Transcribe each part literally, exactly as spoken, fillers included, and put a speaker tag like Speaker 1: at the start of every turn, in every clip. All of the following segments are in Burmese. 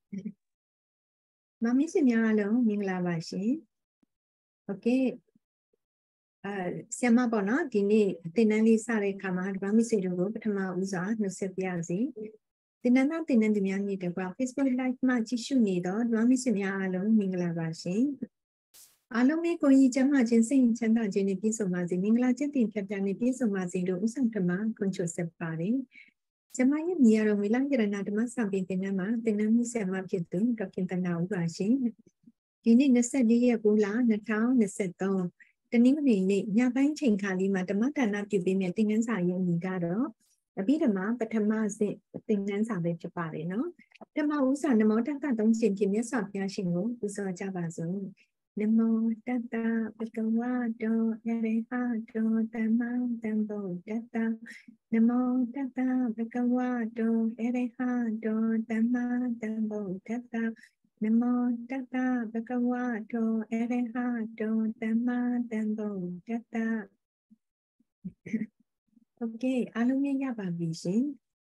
Speaker 1: มามิสิများလုံးမင်္ဂလာပါရှင်โอเคအဲဆရာမပေါ့နော်ဒီနေ့သင်တန်းလေးစတဲ့အခါမှာဒီမာမိစိတို့ကိုပထမဦးစွာနှုတ်ဆက်ပြရစီသင်တန်းသားသင်တန်းသူများညီတကွာ Facebook Live မှာကြည့်ရှုနေတော့ဒီမာမိစိများအားလုံးမင်္ဂလာပါရှင်အားလုံးပဲကိုကြီးကျမ်းမာခြင်းစိတ်ချမ်းသာခြင်းနဲ့ပြည့်စုံပါစေမင်္ဂလာခြင်းတင်ဖြတ်ပြနဲ့ပြည့်စုံပါစေလို့ဥဆောင်ဓမ္မခွန်ချဆက်ပါတယ်ကျမရဲ့ညီရတော်မီလရဏဓမ္မစံပင်သင်တန်းမှာသင်တန်းမှုဆက်မှာဖြစ်သူဒေါက်တာတနာဦးပါရှင်ဒီနေ့၂၄ရက်9လ၂၀၂၃တနင်္ဂနွေနေ့ညပိုင်းချိန်ခါလေးမှာဓမ္မဒါနပြုပေးမယ့်သင်ခန်းစာရဲ့အမည်ကတော့အဘိဓမ္မာပထမစစ်သင်ခန်းစာပဲဖြစ်ပါတယ်နော်ဓမ္မဥစ္စာနမောတတ္တသုံးရှင်ဖြင့်မြတ်စွာဘုရားရှင်ကိုပူဇော်ကြပါစို့နမောတတ္တဘဂဝတောအရဟတောသမ္မာသမ္ဗုဒ္ဓတ္တနမောတတ္တဘဂဝတောအရဟတောသမ္မာသမ္ဗုဒ္ဓတ္တနမောတတ္တဘဂဝတောအရဟတောသမ္မာသမ္ဗုဒ္ဓတ္တโอเคအားလုံးရပါပြီရှင်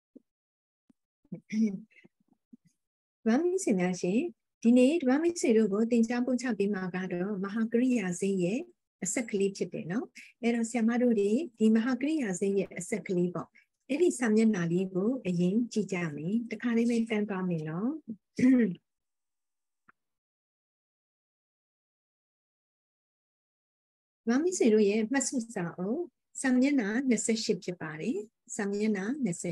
Speaker 1: ဗာမင်းစင်များရှင်ဒီနေ့ဗာမင်းစေတို့ကိုသင်ကြားပို့ချပေးမှာကတော့မဟာကရိယာစိတ်ရဲ့အဆက်ကလေးဖြစ်တယ်နော်အဲ့တော့ဆရာမတို့ဒီဒီမဟာကရိယာစိတ်ရဲ့အဆက်ကလေးပေါ့အဲ့ဒီစာမျက်နှာလေးကိုအရင်ကြည့်ကြမယ်တခါလေးပဲတန်းသွားမယ်နော်ဗာမင်းစေတို့ရဲ့မှတ်စုစာအုပ်စာမျက်နှာ၂၈ဖြစ်ပါတယ်စာမျက်နှာ၂၈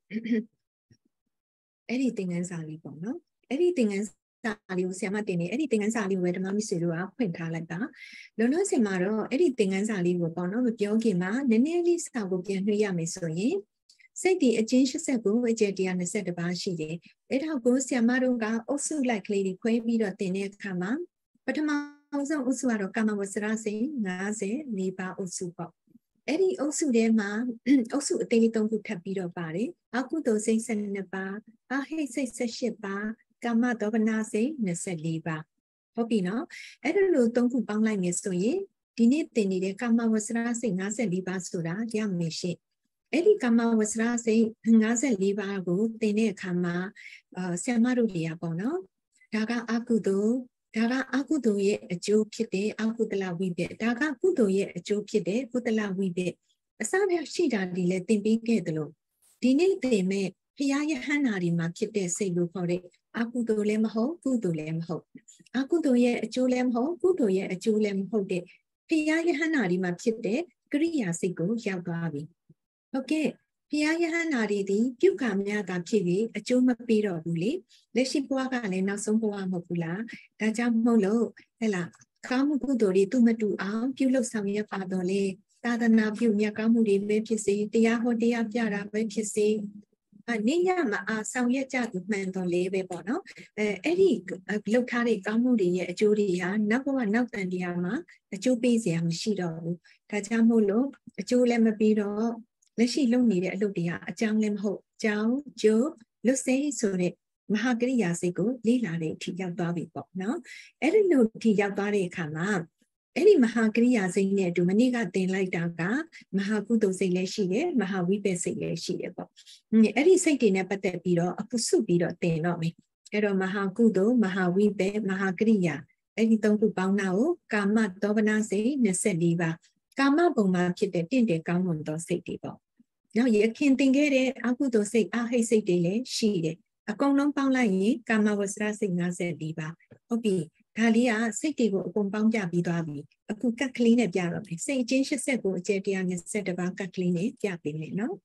Speaker 1: အဲ့ဒီသင်ခန်းစာလေးပေါ့နော်အဲ့ဒီသင်ခန်းစာလေးကိုဆရာမတင်နေအဲ့ဒီသင်ခန်းစာလေးကိုပဲဓမ္မမိတ်ဆွေတို့ကဖွင့်ထားလိုက်တာလုံးလုံးစင်မှာတော့အဲ့ဒီသင်ခန်းစာလေးကိုပေါ့နော်မပြောခင်မှာနည်းနည်းလေးစာကိုပြန်နှွှဲရမယ်ဆိုရင်စိတ်ဒီအချင်း၈၉အကျယ်၁၂၁ပါးရှိတယ်အဲ့ဒါကိုဆရာမတို့ကအုပ်စုလိုက်ကလေးတွေခွဲပြီးတော့သင်တဲ့အခါမှာပထမဆုံးအုပ်စုကတော့ကာမဝဆရာစိတ်၅၄ပါးအုပ်စုပေါ့အဲ့ဒီအုပ်စုထဲမှာအုပ်စုအသေးလေး၃ခုထပ်ပြီးတော့ပါတယ်အကုသိုလ်စိတ်၁၂ပါးအဟိတ်စိတ်၁၈ပါးကာမဒေါမနစိတ်၂၄ပါးဟုတ်ပြီနော်အဲ့ဒါလို၃ခုပေါင်းလိုက်မယ်ဆိုရင်ဒီနေ့သင်နေတဲ့ကာမဝဆရာစိတ်၅၄ပါးဆိုတာရမယ်ရှိအဲ့ဒီကာမဝဆရာစိတ်၅၄ပါးကိုသင်တဲ့အခါမှာအာဆရာမတို့တွေကပေါ့နော်ဒါကအကုသိုလ်ဒါကအကုသိုလ်ရဲ့အကျိုးဖြစ်တဲ့အကုသလဝိဘက်ဒါကကုသိုလ်ရဲ့အကျိုးဖြစ်တဲ့ကုသလဝိဘက်အစရရှိတာဒီလည်းသင်ပေးခဲ့တယ်လို့ဒီနေ့သင်မဲ့ဖရာယဟန္တာဒီမှာဖြစ်တဲ့စိတ်လို့ခေါ်တဲ့အကုသိုလ်လည်းမဟုတ်ကုသိုလ်လည်းမဟုတ်အကုသိုလ်ရဲ့အကျိုးလည်းမဟုတ်ကုသိုလ်ရဲ့အကျိုးလည်းမဟုတ်တဲ့ဖရာယဟန္တာဒီမှာဖြစ်တဲ့ကရိယာစိတ်ကိုရောက်သွားပြီဟုတ်ကဲ့ဖရာယဟန္တာဒီဒီပြုကများတာဖြစ်ပြီးအကျိုးမပေးတော့ဘူးလေလက်ရှိဘဝကလည်းနောက်ဆုံးဘဝမဟုတ်ဘူးလားဒါကြောင့်မဟုတ်လို့ဟဲ့လားကောင်းမှုကုသိုလ်တွေသူမတူအောင်ပြုလုပ်ဆောင်ရပါတော့လေသာသနာပြုမြတ်ကောင်းမှုတွေပဲဖြစ်စေတရားဟောတရားပြတာပဲဖြစ်စေအနေညမှာအာဆောင်ရွက်ကြသူမှန်တော်လေးပဲပေါ့နော်အဲအဲ့ဒီလောက်ထားတဲ့ကောင်းမှုတွေရဲ့အကျိုးတွေဟာနောက်ဘဝနောက်တန်တရားမှာအကျိုးပေးစရာမရှိတော့ဘူးဒါကြောင့်မို့လို့အကျိုးလည်းမပေးတော့လက်ရှိလုပ်နေတဲ့အလုပ်တွေဟာအကြောင်းလည်းမဟုတ်အကြောင်းကျိုးလွတ်စေဆိုတဲ့မဟာကရိယာစိတ်ကိုလေ့လာတဲ့အထိရောက်သွားပြီပေါ့နော်အဲ့ဒီလိုအထိရောက်သွားတဲ့အခါမှာအဲ့ဒီမဟာကရိယာစိတ်နဲ့အတူမနေ့ကသင်လိုက်တာကမဟာကုသိုလ်စိတ်လည်းရှိတယ်မဟာဝိပဿစိတ်လည်းရှိတယ်ပေါ့အဲ့ဒီစိတ်တွေနဲ့ပတ်သက်ပြီးတော့အခုစုပြီးတော့သင်တော့မယ်အဲ့တော့မဟာကုသိုလ်မဟာဝိပဿမဟာကရိယာအဲ့ဒီသုံးခုပေါင်းတာကိုကာမဒေါမနစိတ်၂၄ပါးကာမပုံမှာဖြစ်တဲ့တင့်တယ်ကောင်းမွန်သောစိတ်တွေပေါ့နောက်ရခင်သင်ခဲ့တဲ့အကုသိုလ်စိတ်အဟိတ်စိတ်တွေလည်းရှိတယ်အကုန်လုံးပေါင်းလိုက်ရင်ကာမဝဆရာစိတ်၅၄ပါးဟုတ်ပြီဒါလေးကစိတ်တွေကိုအကုန်ပေါင်းပြပြီးသွားပြီအခုကတ်ကလေးနဲ့ပြတော့မယ်စိတ်အချင်း၈၉အကျယ်၁၂၁ပါးကတ်ကလေးနဲ့ပြပေးမယ်နော်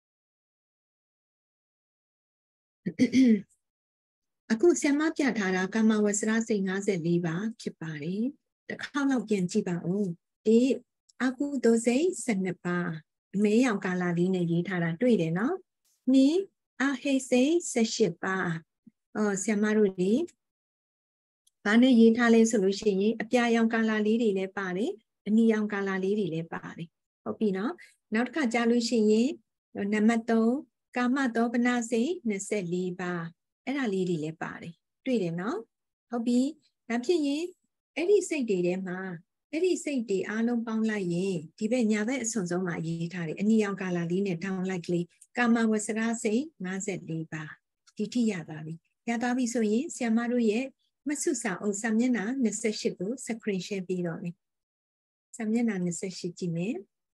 Speaker 1: အခုဆရာမပြထားတာကာမဝဆရာစိတ်၅၄ပါးဖြစ်ပါတယ်တစ်ခေါက်လောက်ပြန်ကြည့်ပါဦးဒီအကုသိုလ်စိတ်၁၂ပါးအမဲရောင်ကာလာလေးနဲ့ရေးထားတာတွေ့တယ်နော်နိအဟိစိတ်၁၈ပါးအော်ဆရာမတို့ဒီဘာနဲ့ရေးထားလဲဆိုလို့ရှိရင်အပြာရောင်ကာလာလေးတွေလည်းပါတယ်အနီရောင်ကာလာလေးတွေလည်းပါတယ်ဟုတ်ပြီနော်နောက်တစ်ခါကြားလို့ရှိရင်နံပါတ်၃ကာမဒေါမနစိတ်၂၄ပါးအဲ့ဒါလေးတွေလည်းပါတယ်တွေ့တယ်နော်ဟုတ်ပြီဒါဖြစ်ရင်အဲ့ဒီစိတ်တွေထဲမှာအဲ့ဒီစိတ်တွေအားလုံးပေါင်းလိုက်ရင်ဒီဘက်ညာဘက်အစွန်ဆုံးမှာရေးထားတယ်အနီရောင်ကာလာလေးနဲ့ထောင်းလိုက်ကလေးကာမဝဆရာစိတ်၅၄ပါးဒီထိရပါပြီရသွားပြီဆိုရင်ဆရာမတို့ရဲ့မဆုစာအုပ်စာမျက်နှာtwenty-eightကို screen share ပြီးတော့မယ်စာမျက်နှာtwenty-eightကြည့်မယ်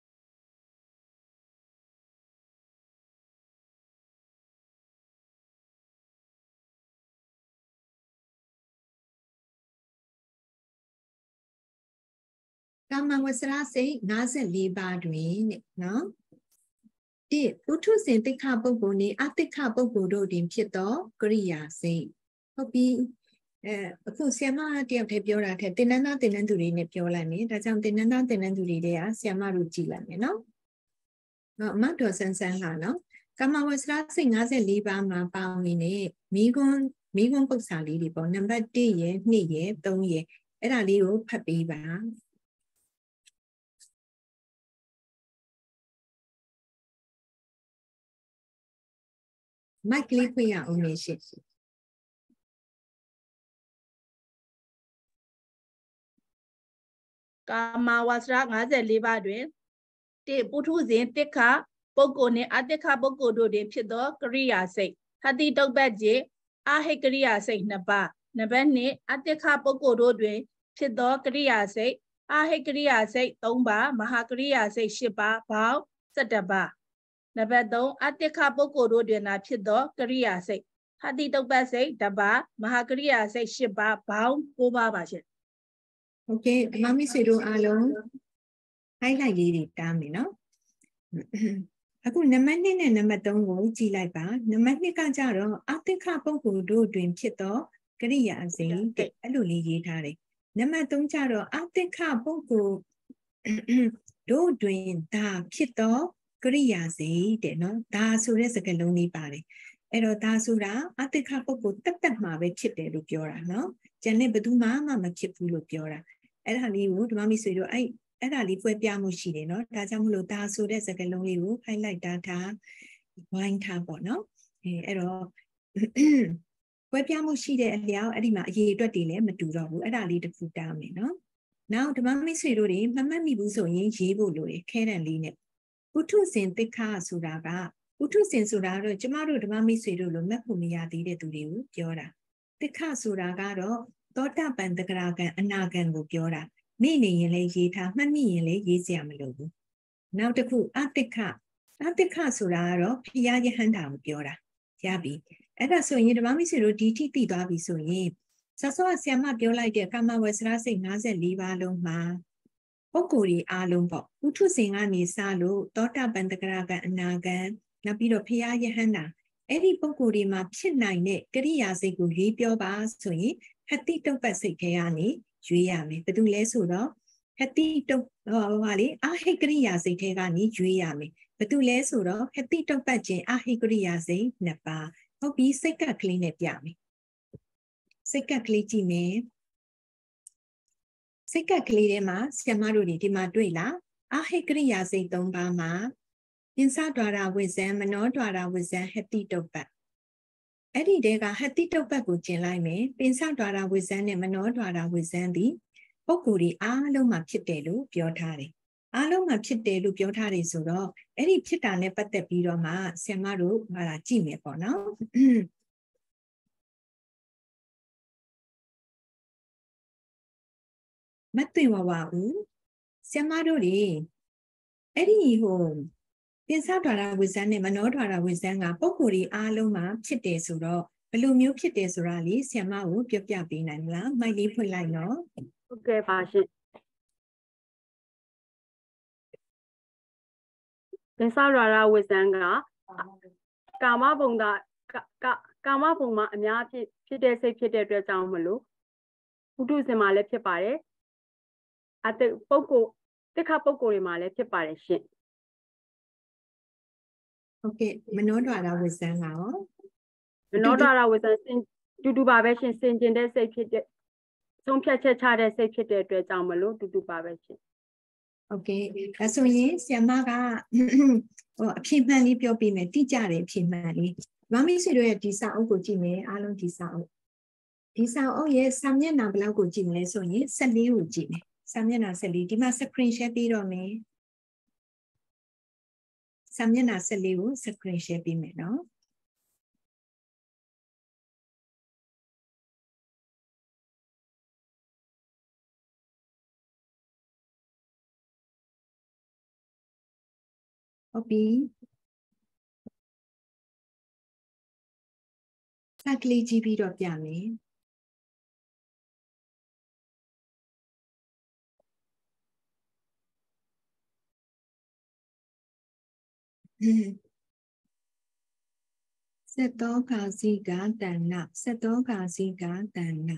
Speaker 1: ကာမဝဆရာစိတ်fifty-fourပါးတွင်နော်တိပုထုဇဉ်တိခပုဂ္ဂိုလ်နှင့်အတိခပုဂ္ဂိုလ်တို့တွင်ဖြစ်သောကရိယာစိတ်ဟုတ်ပြီအဲအခုဆရာမတယောက်တည်းပြောတာထက်တင်နန်းသားတင်နန်းသူတွေနဲ့ပြောလိုက်မယ်ဒါကြောင့်တင်နန်းသားတင်နန်းသူတွေကဆရာမတို့ကြည့်လိုက်မယ်နော်နော်အမတော်ဆန်းဆန်းလာနော်ကာမဝဆရာစိတ်fifty-fourပါးမှာပါဝင်နေမိဂွန်းမိဂွန်းပု္ပ္ပစာလေးတွေပေါ့နံပါတ်oneရယ်twoရယ်threeရယ်အဲ့ဒါလေးကိုဖတ်ပေးပါမိုက်ကလေးဖွင့်ရအောင်လေရှင်
Speaker 2: ကာမဝါစရfifty-fourပါးတွင်တိပုထုဇဉ်တိခပုဂ္ဂိုလ်နှင့်အတိခပုဂ္ဂိုလ်တို့တွင်ဖြစ်သောကရိယာစိတ်ဟတိတုပ္ပတ်ခြင်းအာဟိကရိယာစိတ်twoပါးနံပါတ်twoအတိခပုဂ္ဂိုလ်တို့တွင်ဖြစ်သောကရိယာစိတ်အာဟိကရိယာစိတ်threeပါးမဟာကရိယာစိတ်eightပါးဘောင်းsevenပါးနံပါတ်threeအတိခပုဂ္ဂိုလ်တို့တွင်သာဖြစ်သောကရိယာစိတ်ဟတိတုပ္ပတ်စိတ်oneပါးမဟာကရိယာစိတ်eightပါးဘောင်းfourပါးပါရှင်
Speaker 1: โอเคအမမိတ်ဆွေတို့အားလုံး highlight လေးတွေတားမယ်နော်အခုနံပါတ်twoနဲ့နံပါတ်threeကိုကြည့်လိုက်ပါနံပါတ်twoကကြတော့အတိခပုဂ္ဂိုလ်တို့တွင်ဖြစ်သောကရိယာစိတ်တဲ့အဲ့လိုလေးရေးထားတယ်နံပါတ်threeကြတော့အတိခပုဂ္ဂိုလ်တို့တွင်ဒါဖြစ်သောကရိယာစိတ်တဲ့နော်ဒါဆိုတဲ့စကားလုံးလေးပါတယ်အဲ့တော့ဒါဆိုတာအတိခပုဂ္ဂိုလ်တက်တက်မှာပဲဖြစ်တယ်လို့ပြောတာနော်ကျန်တဲ့ဘယ်သူမှမဖြစ်ဘူးလို့ပြောတာအဲ့ဒါလေးကိုဓမ္မမိတ်ဆွေတို့အဲ့အဲ့ဒါလေးပွဲပြမှုရှိတယ်နော်ဒါကြောင့်မလို့ဒါဆိုတဲ့စကားလုံးလေးကို highlight တာထားဝိုင်းထားပေါ့နော်အဲအဲ့တော့ပွဲပြမှုရှိတဲ့အလျောက်အဲ့ဒီမှာအရေးအတွက်တွေလည်းမတူတော့ဘူးအဲ့ဒါလေးတစ်ခုတားမယ်နော်နောက်ဓမ္မမိတ်ဆွေတို့တွေမမှတ်မိဘူးဆိုရင်ရေးဖို့လိုတယ်ခဲတံလေးနဲ့ပုထုဇဉ်တိခဆိုတာကပုထုဇဉ်ဆိုတာတော့ကျမတို့ဓမ္မမိတ်ဆွေတို့လိုမှတ်ဖို့မရသေးတဲ့သူတွေကိုပြောတာတိခဆိုတာကတော့သောတာပန်တဂရကံအနာကံကိုပြောတာမိနေရင်လည်းရေးထားမှတ်မိရင်လည်းရေးစရာမလိုဘူးနောက်တစ်ခုအတိခအတိခဆိုတာကတော့ဖျားယဟန္တာကိုပြောတာရပြီအဲ့ဒါဆိုရင်ဓမ္မမိတ်ဆွေတို့ဒီထိသိသွားပြီဆိုရင်ဆောစောဆရာမပြောလိုက်တဲ့ကာမဝဆရာစိတ်fifty-fourပါးလုံးမှာပုဂ္ဂိုလ်ကြီးအားလုံးပေါ့ပုထုဇဉ်ကနေစလို့သောတာပန်တဂရကံအနာကံနောက်ပြီးတော့ဖျားယဟန္တာအဲ့ဒီပုဂ္ဂိုလ်တွေမှာဖြစ်နိုင်တဲ့ကရိယာစိတ်ကိုရေးပြောပါဆိုရင်ဟတိတုပ္ပစိတ်ထဲကနေရွေးရမယ်ဘယ်သူလဲဆိုတော့ဟတိတုပ္ပဟောလေအာဟိကရိယာစိတ်ထဲကနေရွေးရမယ်ဘယ်သူလဲဆိုတော့ဟတိတုပ္ပခြင်းအာဟိကရိယာစိတ်twoပါးဟုတ်ပြီစိတ်ကကလေးနဲ့ပြမယ်စိတ်ကကလေးကြည့်မယ်စိတ်ကကလေးထဲမှာဆရာမတို့ဒီမှာတွေ့လားအာဟိကရိယာစိတ်threeပါးမှာပင်စဒွါရဝိဇ္ဇံမနောဒွါရဝိဇ္ဇံဟတိတုပ္ပအဲ့ဒီတဲကဟတိတုပ္ပကိုကျင်လိုက်မယ်ပင်စဒွါရဝိဇ္ဇံနဲ့မနောဒွါရဝိဇ္ဇံဒီပုဂ္ဂိုလ်ဒီအားလုံးမှာဖြစ်တယ်လို့ပြောထားတယ်အားလုံးမှာဖြစ်တယ်လို့ပြောထားတယ်ဆိုတော့အဲ့ဒီဖြစ်တာနဲ့ပတ်သက်ပြီးတော့မှဆရာမတို့ဟာကြည့်မယ်ပေါ့နော်မသိဝဝဦးဆရာမတို့ဒီအဲ့ဒီဟိုပင်စဒွါရဝိဇ္ဇံနဲ့မနောဒွါရဝိဇ္ဇံကပုဂ္ဂိုလ်ဒီအားလုံးမှာဖြစ်တယ်ဆိုတော့ဘယ်လိုမျိုးဖြစ်တယ်ဆိုတာလေးဆရာမကိုပြောပြပေးနိုင်မလားမိုက်လေးဖွင့်လိုက်နော်
Speaker 2: ဟုတ်ကဲ့ပါရှင်ပင်စဒွါရဝိဇ္ဇံကကာမဘုံကကာမဘုံမှာအများဖြစ်ဖြစ်တဲ့စိတ်ဖြစ်တဲ့အတွက်ကြောင့်မလို့ပုထုဇဉ်မှာလည်းဖြစ်ပါတယ်အတပုဂ္ဂိုလ်တိခပုဂ္ဂိုလ်တွေမှာလည်းဖြစ်ပါတယ်ရှင်
Speaker 1: ဟုတ်ကဲ့မနောဒွါရဝိဇ္ဇံကရော
Speaker 2: မနောဒွါရဝိဇ္ဇံစင်တူတူပါပဲရှင်စင်ကျင်တဲ့စိတ်ဖြစ်တဲ့သုံးဖြတ်ချက်ချတဲ့စိတ်ဖြစ်တဲ့အတွက်ကြောင့်မလို့တူတူပါပဲရှင်
Speaker 1: ဟုတ်ကဲ့ဒါဆိုရင်ဆရာမကဟိုအဖြစ်မှန်လေးပြောပြမယ်တိကျတယ်အဖြစ်မှန်လေးမမီးဆွေတို့ရဲ့ဒီစာအုပ်ကိုကြည့်မယ်အားလုံးဒီစာအုပ်ဒီစာအုပ်ရဲ့စာမျက်နှာဘယ်လောက်ကိုကြည့်မလဲဆိုရင်fourteenကိုကြည့်မယ်စာမျက်နှာfourteenဒီမှာ screen share ပြီးတော့မယ်စာမျက်နှာfourteenကို screen share ပြီးမယ်နော်ဟုတ်ပြီစက်ကလေးကြည့်ပြီးတော့ပြမယ်စက်သောကာစီကတဏ္ဏစက်သောကာစီကတဏ္ဏ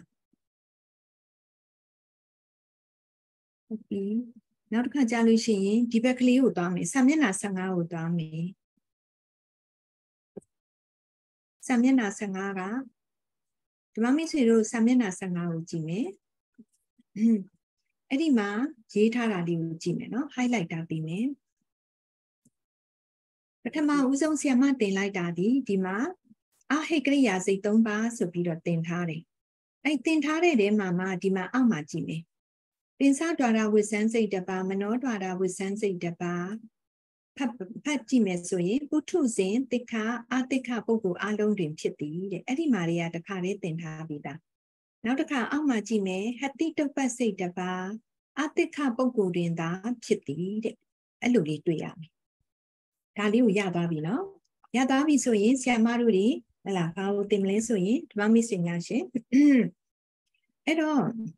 Speaker 1: ဟုတ်ပြီနောက်တစ်ခါကြားလို့ရှိရင်ဒီဘက်ကလေးကိုသွားမယ်စာမျက်နှာဆယ်ငါးကိုသွားမယ်စာမျက်နှာဆယ်ငါးကဒီမမိတ်ဆွေတို့စာမျက်နှာဆယ်ငါးကိုကြည့်မယ်အဲ့ဒီမှာရေးထားတာလေးကိုကြည့်မယ်နော် highlight တာပြီးမယ်ပထမဦးဆုံးဆီယမတင်လိုက်တာဒီဒီမှာအဟိကရိယာစိတ်သုံးပါးဆိုပြီးတော့တင်ထားတယ်အဲ့တင်ထားတဲ့တဲမှာမှဒီမှာအောက်မှာကြည့်မယ်ပင်စဒွါရဝိဇ္ဇန်စိတ်တစ်ပါးမနောဒွါရဝိဇ္ဇန်စိတ်တစ်ပါးဖတ်ဖတ်ကြည့်မယ်ဆိုရင်ပုထုဇဉ်တိခအတိခပုဂ္ဂိုလ်အလုံးတွင်ဖြစ်သည်တဲ့အဲ့ဒီမှာတွေကတခါလေးတင်ထားပြီးသားနောက်တစ်ခါအောက်မှာကြည့်မယ်ဟတိတုပ္ပစိတ်တစ်ပါးအတိခပုဂ္ဂိုလ်တွင်သာဖြစ်သည်တဲ့အဲ့လိုလေးတွေ့ရမယ်ဒါလေးကိုရသွားပြီနော်ရသွားပြီဆိုရင်ဆရာမတို့တွေဟလာဘာလို့တင်မလဲဆိုရင်ဒီမမိတ်ဆွေများရှင်အဲ့တော့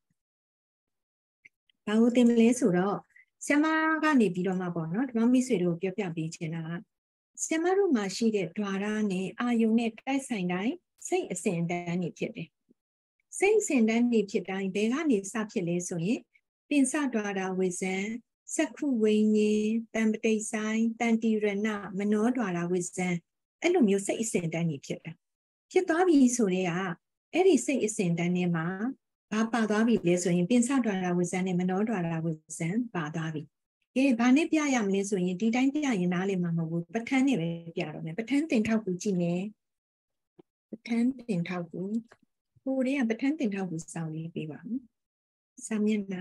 Speaker 1: ဘာလို့တင်မလဲဆိုတော့ဆရာမကနေပြီးတော့မှပေါ့နော်ဒီမမိတ်ဆွေတို့ပြောပြပေးချင်တာဆရာမတို့မှာရှိတဲ့ द्वार နဲ့အာယုံနဲ့တိုက်ဆိုင်တိုင်းစိတ်အစဉ်တန်းနေဖြစ်တယ်စိတ်အစဉ်တန်းနေဖြစ်တိုင်းဘယ်ကနေစဖြစ်လဲဆိုရင်ပင်စ द्वार ဝိဇ္ဇံစက္ခုဝိညာဉ်တံပတိဆိုင်တန်တိရဏမနော द्वार ဝိဇ္ဇံအဲ့လိုမျိုးစိတ်အစဉ်တန်းနေဖြစ်တာဖြစ်သွားပြီဆိုတဲ့ကအဲ့ဒီစိတ်အစဉ်တန်းထဲမှာဘာပါသွားပြီလဲဆိုရင်ပင်စ द्वार ဝိဇ္ဇံနဲ့မနော द्वार ဝိဇ္ဇံပါသွားပြီကဲဘာနဲ့ပြရမလဲဆိုရင်ဒီတိုင်းပြရင်နားလည်မှာမဟုတ်ဘူးပဋ္ဌာန်းနဲ့ပဲပြတော့မယ်ပဋ္ဌာန်းသင်ထောက်ကူကြည့်မယ်ပဋ္ဌာန်းသင်ထောက်ကူဟိုတည်းကပဋ္ဌာန်းသင်ထောက်ကူစောင့်လေးပေးပါမယ်စာမျက်နှာ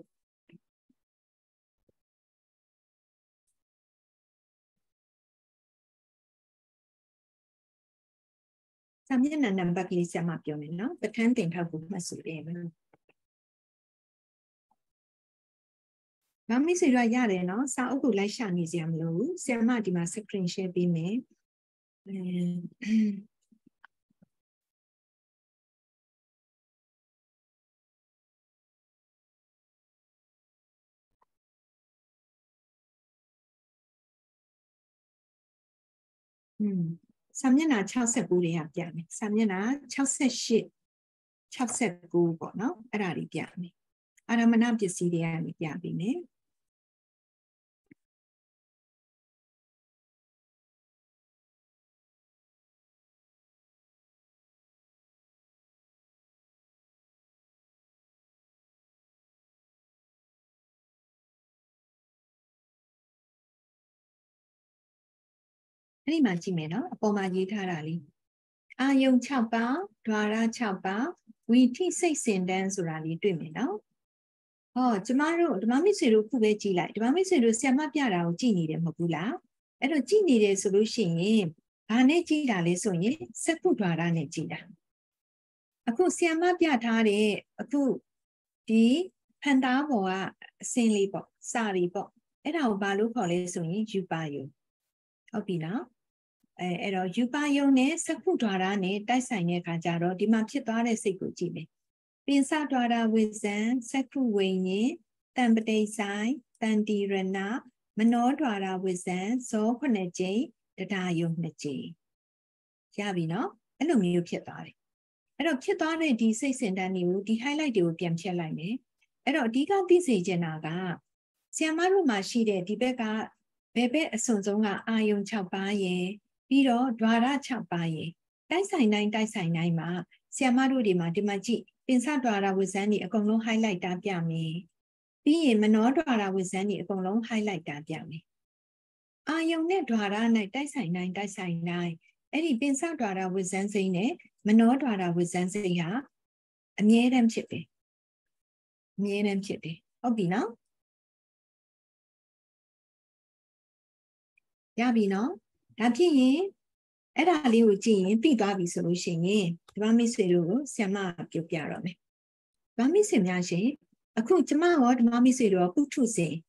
Speaker 1: စာမျက်နှာနံပါတ်ကလေးဆက်မှပြောမယ်နော်ပဋ္ဌာန်းသင်ထောက်ကူမှတ်စုတယ်မမိတ်ဆွေတို့ရတယ်နော်စာအုပ်ကိုလိုက်ရှာနေကြမလို့ဆရာမဒီမှာ screen share ပေးမယ်อืมစာမျက်နှာ၆၉တွေကပြမယ်စာမျက်နှာ၆၈ ၆၉ပေါ့နော်အဲ့ဒါတွေပြမယ်အာရမဏပစ္စည်းတွေကနေပြပေးမယ်အဲ့ဒီမှာကြည့်မယ်နော်အပေါ်မှာရေးထားတာလေးအာယုံ၆ပါး द्वार ၆ပါးဝီထိစိတ်စင်တန်းဆိုတာလေးတွေ့မယ်နော်ဟောကျမတို့ဓမ္မမိတ်ဆွေတို့ခုပဲကြည့်လိုက်ဓမ္မမိတ်ဆွေတို့ဆရာမပြတာကိုကြည့်နေတယ်မဟုတ်ဘူးလားအဲ့တော့ကြည့်နေတယ်ဆိုလို့ရှိရင်ဘာနဲ့ကြည့်တာလဲဆိုရင်စက္ခု द्वार နဲ့ကြည့်တာအခုဆရာမပြထားတဲ့အခုဒီဖန်သားပေါ်ကအစင်းလေးပေါ့စာရီပေါ့အဲ့ဒါကိုဘာလို့ခေါ်လဲဆိုရင်ယူပါယုံဟုတ်ပြီနော်အဲအဲ့တော့ယူပါယုံနဲ့စက္ခု द्वार နဲ့တိုက်ဆိုင်တဲ့အခါကျတော့ဒီမှာဖြစ်သွားတဲ့စိတ်ကိုကြည့်မယ်ပင်စ द्वार ဝိဇ္ဇံစက္ခုဝိညာဉ်တံပတိဆိုင်တန်တိရဏမနော द्वार ဝိဇ္ဇံဇောခုနှစ်ကြိမ်တရားယုံနှစ်ကြိမ်ရပြီနော်အဲ့လိုမျိုးဖြစ်သွားတယ်အဲ့တော့ဖြစ်သွားတဲ့ဒီစိတ်စင်တန်းတွေကိုဒီ highlight တွေကိုပြန်ဖြတ်လိုက်မယ်အဲ့တော့အဓိကသိစေချင်တာကဆီယမတို့မှာရှိတဲ့ဒီဘက်ကဘယ်ဘက်အစွန်ဆုံးကအာယုံ၆ပါးရယ်ပြီးတော့ द्वार ၆ပါးရယ်တိုက်ဆိုင်တိုင်းတိုက်ဆိုင်တိုင်းမှာဆီယမတို့ဒီမှာဒီမှာကြည့်ပင်စ द्वार ဝိဇ္ဇံတွေအကုန်လုံး highlight တာပြမယ်ပြီးရင်မနော द्वार ဝိဇ္ဇံတွေအကုန်လုံး highlight တာပြမယ်အာယုံနဲ့ द्वार နဲ့တိုက်ဆိုင်တိုင်းတိုက်ဆိုင်တိုင်းအဲ့ဒီပင်စ द्वार ဝိဇ္ဇံစိတ်နဲ့မနော द्वार ဝိဇ္ဇံစိတ်ဟာအမြဲတမ်းဖြစ်တယ်အမြဲတမ်းဖြစ်တယ်ဟုတ်ပြီနော်ရပြီနော်ဒါဖြစ်ရင်အဲ့ဒါလေးကိုကြည့်ရင်သိသွားပြီဆိုလို့ရှိရင်ဒီမမိတ်ဆွေတို့ကိုဆရာမပြောပြတော့မယ်ဒီမမိတ်ဆွေများရှင်အခုကျမရောဒီမမိတ်ဆွေတို့ကပုထုဇဉ်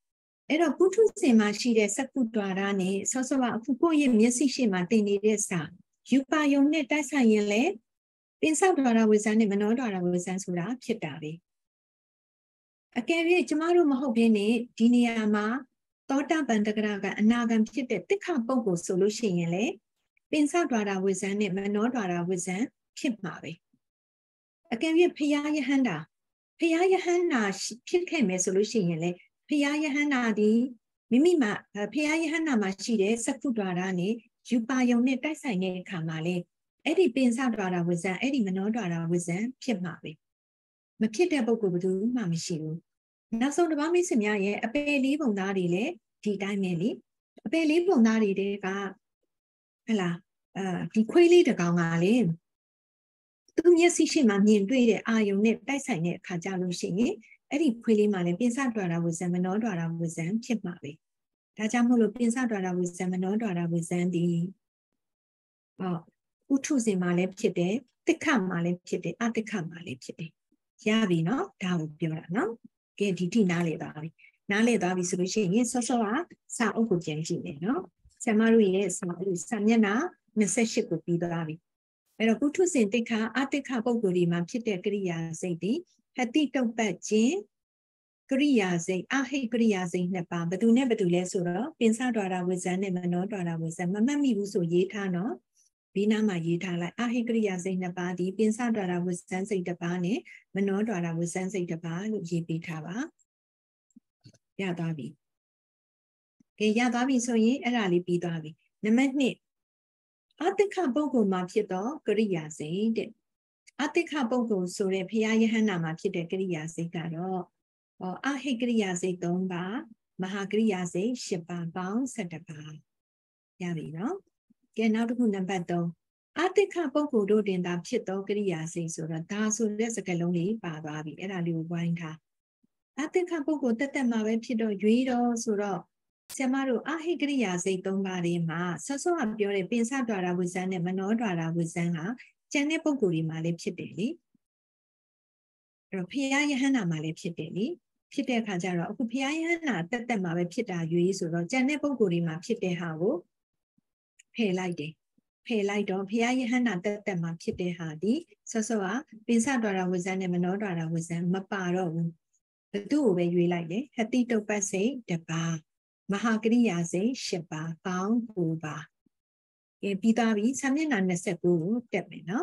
Speaker 1: အဲ့တော့ပုထုဇဉ်မှာရှိတဲ့စက္ကုဒ္ဒရာနဲ့ဆောစောကအခုကိုယ့်ရဲ့မျက်စိရှိမှတင်နေတဲ့စာယူပါယုံနဲ့တိုက်ဆိုင်ရင်လေပင်စဒ္ဒရာဝိဇ္ဇာနဲ့မနောဒ္ဒရာဝိဇ္ဇာဆိုတာဖြစ်တာပဲအကယ်၍ကျမတို့မဟုတ်ဘဲနဲ့ဒီနေရာမှာသောတာပန်တဂရကအနာဂံဖြစ်တဲ့တိခပုဂ္ဂိုလ်ဆိုလို့ရှိရင်လေပင်စဒ္ဒရာဝိဇ္ဇာနဲ့မနောဒ္ဒရာဝိဇ္ဇာဖြစ်မှာပဲအကယ်၍ဖရာယဟန္တာဖရာယဟန္တာဖြစ်ခဲ့မယ်ဆိုလို့ရှိရင်လေဖရာယဟန္တာဒီမိမိမှာဖရာယဟန္တာမှာရှိတဲ့စက္ကုဒ္ဒရာနဲ့ယူပါယုံနဲ့တိုက်ဆိုင်တဲ့အခါမှာလေအဲ့ဒီပင်စဒ္ဒရာဝိဇ္ဇာအဲ့ဒီမနောဒ္ဒရာဝိဇ္ဇာဖြစ်မှာပဲမဖြစ်တဲ့ပုဂ္ဂိုလ်ဘယ်သူမှမရှိဘူးနောက်ဆုံးတစ်ပါးမိတ်ဆွေများရဲ့အပေလေးပုံသားတွေလည်းဒီတိုင်းပဲလေအပေလေးပုံသားတွေတဲ့ကဟလာအဲဒီခွေးလေးတစ်ကောင်ကလေသူမျက်စိရှိမှမြင်တွေ့တဲ့အာယုံနဲ့တိုက်ဆိုင်တဲ့အခါကြလို့ရှိရင်အဲ့ဒီခွေးလေးမှလည်းပင်စဒ္ဒရာဝိဇ္ဇာမနောဒ္ဒရာဝိဇ္ဇာဖြစ်မှာပဲဒါကြောင့်မို့လို့ပင်စဒ္ဒရာဝိဇ္ဇာမနောဒ္ဒရာဝိဇ္ဇာဒီဟောဥထုဇဉ်မှာလည်းဖြစ်တယ်တိခမှာလည်းဖြစ်တယ်အတိခမှာလည်းဖြစ်တယ်ရပြီနော်ဒါကိုပြောတာနော်ကဲဒီထိနားလေသွားပြီနားလေသွားပြီဆိုလို့ရှိရင်ဆော့ဆော့ကစာအုပ်ကိုပြန်ကြည့်မယ်နော်ဆရာမတို့ရဲ့စာအုပ်စာမျက်နှာနှစ်ဆယ့်ရှစ်ကိုပြီးသွားပြီအဲ့တော့ပုထုဇဉ်တိခအတိခပုဂ္ဂိုလ်ဒီမှာဖြစ်တဲ့ကရိယာစိတ်ဒီဟတိတုတ်ပတ်ခြင်းကရိယာစိတ်အဟိကရိယာစိတ်နှစ်ပါးဘယ်သူနဲ့ဘယ်သူလဲဆိုတော့ပင်စဒ္ဒရာဝိဇ္ဇာနဲ့မနောဒ္ဒရာဝိဇ္ဇာမမှတ်မိဘူးဆိုရေးထားနော်ဒီနားမှာရေးထားလိုက်အဟိကရိယာစိတ်နှစ်ပါးဒီပင်စဒ္ဒရာဝိဇ္ဇာစိတ်တစ်ပါးနဲ့မနောဒ္ဒရာဝိဇ္ဇာစိတ်တစ်ပါးလို့ရေးပေးထားပါရသွားပြီကဲရသွားပြီဆိုရင်အဲ့ဒါလေးပြီးသွားပြီနံပါတ်နှစ်အတိခပုဂ္ဂိုလ်မှာဖြစ်တော့ကရိယာစိတ်တဲ့အတိခပုဂ္ဂိုလ်ဆိုတဲ့ဘုရားယဟန္တာမှာဖြစ်တဲ့ကရိယာစိတ်ကတော့ဟောအဟိကရိယာစိတ်သုံးပါးမဟာကရိယာစိတ်ရှစ်ပါးပေါင်းဆယ်တစ်ပါးရပြီနော်ကဲနောက်တစ်ခုနံပါတ်သုံးအတိခပုဂ္ဂိုလ်တို့တင်သာဖြစ်သောကရိယာစိတ်ဆိုတော့ဒါဆိုတဲ့စကားလုံးလေးပါသွားပြီအဲ့ဒါလေးကိုဝိုင်းထားအတိခပုဂ္ဂိုလ်တက်တက်မှာပဲဖြစ်တော့ရွေးတော့ဆိုတော့ဆရာမတို့အဟိကရိယာစိတ်သုံးပါးလေးမှာဆော့ဆော့ကပြောတဲ့ပင်စဒ္ဒရာဝိဇ္ဇာနဲ့မနောဒ္ဒရာဝိဇ္ဇာဟာကျန်တဲ့ပုဂ္ဂိုလ်တွေမှာလည်းဖြစ်တယ်လေအဲ့တော့ဖရာယဟန္တာမှာလည်းဖြစ်တယ်လေဖြစ်တဲ့အခါကျတော့အခုဖရာယဟန္တာတက်တက်မှာပဲဖြစ်တာရွေးဆိုတော့ကျန်တဲ့ပုဂ္ဂိုလ်တွေမှာဖြစ်တဲ့ဟာကိုဖယ်လိုက်တယ်ဖယ်လိုက်တော့ဖရာယဟန္တာတက်တက်မှာဖြစ်တဲ့ဟာဒီဆော့ဆော့ကပင်စဒ္ဒရာဝိဇ္ဇာနဲ့မနောဒ္ဒရာဝိဇ္ဇာမပါတော့ဘူးဘသူ့ကိုပဲရွေးလိုက်တယ်ဟတိတုပ္ပစိတ်တစ်ပါးမဟာကရိယာစိတ်ရှစ်ပါးပေါင်းကိုပါကဲပြီးသားပြီစာမျက်နှာနှစ်ဆယ့်ကိုတက်မယ်နော်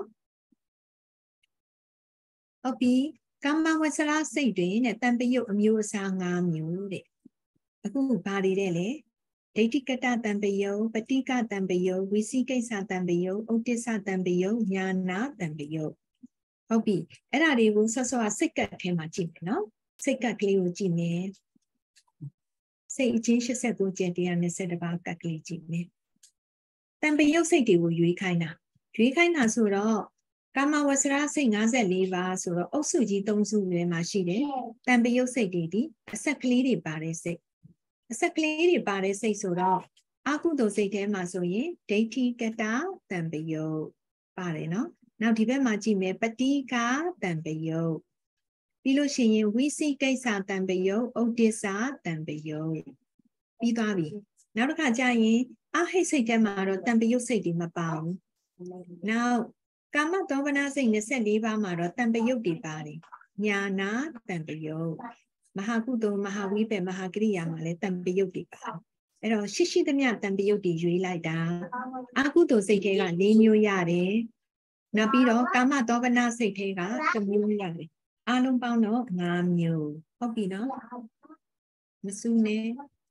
Speaker 1: ဟုတ်ပြီကာမဝဆရာစိတ်တွေနဲ့တန်ပယုတ်အမျိုးအစား၅မျိုးတဲ့အခုဘာတွေတဲ့လဲဒိဋ္ဌိကတတန်ပယုတ်ပฏิကတန်ပယုတ်ဝိသိကိစ္စတန်ပယုတ်ဥဒ္ဒစ္စတန်ပယုတ်ညာနာတန်ပယုတ်ဟုတ်ပြီအဲ့ဒါတွေကိုဆော့ဆော့စိတ်ကတ်ထဲမှာကြည့်မယ်နော်စိတ်ကတ်ကလေးကိုကြည့်မယ်စိတ်အချင်း၈၉ကျက်တရား၂၁ပါးကတ်ကလေးကြည့်မယ်တန်ပယုတ်စိတ်တွေကိုရွေးခိုင်းတာရွေးခိုင်းတာဆိုတော့ကာမဝဆရာစိတ်၅၄ပါးဆိုတော့အုပ်စုကြီး၃စုထဲမှာရှိတယ်တန်ပယုတ်စိတ်တွေဒီအဆက်ကလေးတွေပါတဲ့စိတ်အဆက်ကလေးတွေပါတဲ့စိတ်ဆိုတော့အကုသိုလ်စိတ်ထဲမှာဆိုရင်ဒိဋ္ဌိကတတန်ပယုတ်ပါတယ်နော်နောက်ဒီဘက်မှာကြည့်မယ်ပฏิကတန်ပယုတ်ပြီးလို့ရှိရင်ဝိသိကိစ္စတန်ပယုတ်ဥဒ္ဒစ္စတန်ပယုတ်ပြီးသွားပြီနောက်တစ်ခါကျရင်အဟိစိတ်ထဲမှာတော့တန်ပယုတ်စိတ်တွေမပါဘူးနောက်ကာမသောဗနာစိတ်၂၄ပါးမှာတော့တန်ပယုတ်တွေပါတယ်ညာနာတန်ပယုတ်မဟာကုသိုလ်မဟာဝိပ္ပမဟာကရိယာမှာလည်းတန်ပယုတ်တွေပါအဲ့တော့ရှိရှိသမျှတန်ပယုတ်တွေရွေးလိုက်တာအကုသိုလ်စိတ်တွေက၄မျိုးရတယ်နောက်ပြီးတော့ကာမသောဗနာစိတ်တွေကတစ်မျိုးရတယ်အားလုံးပေါင်းတော့၅မျိုးဟုတ်ပြီနော်မစူးနဲ့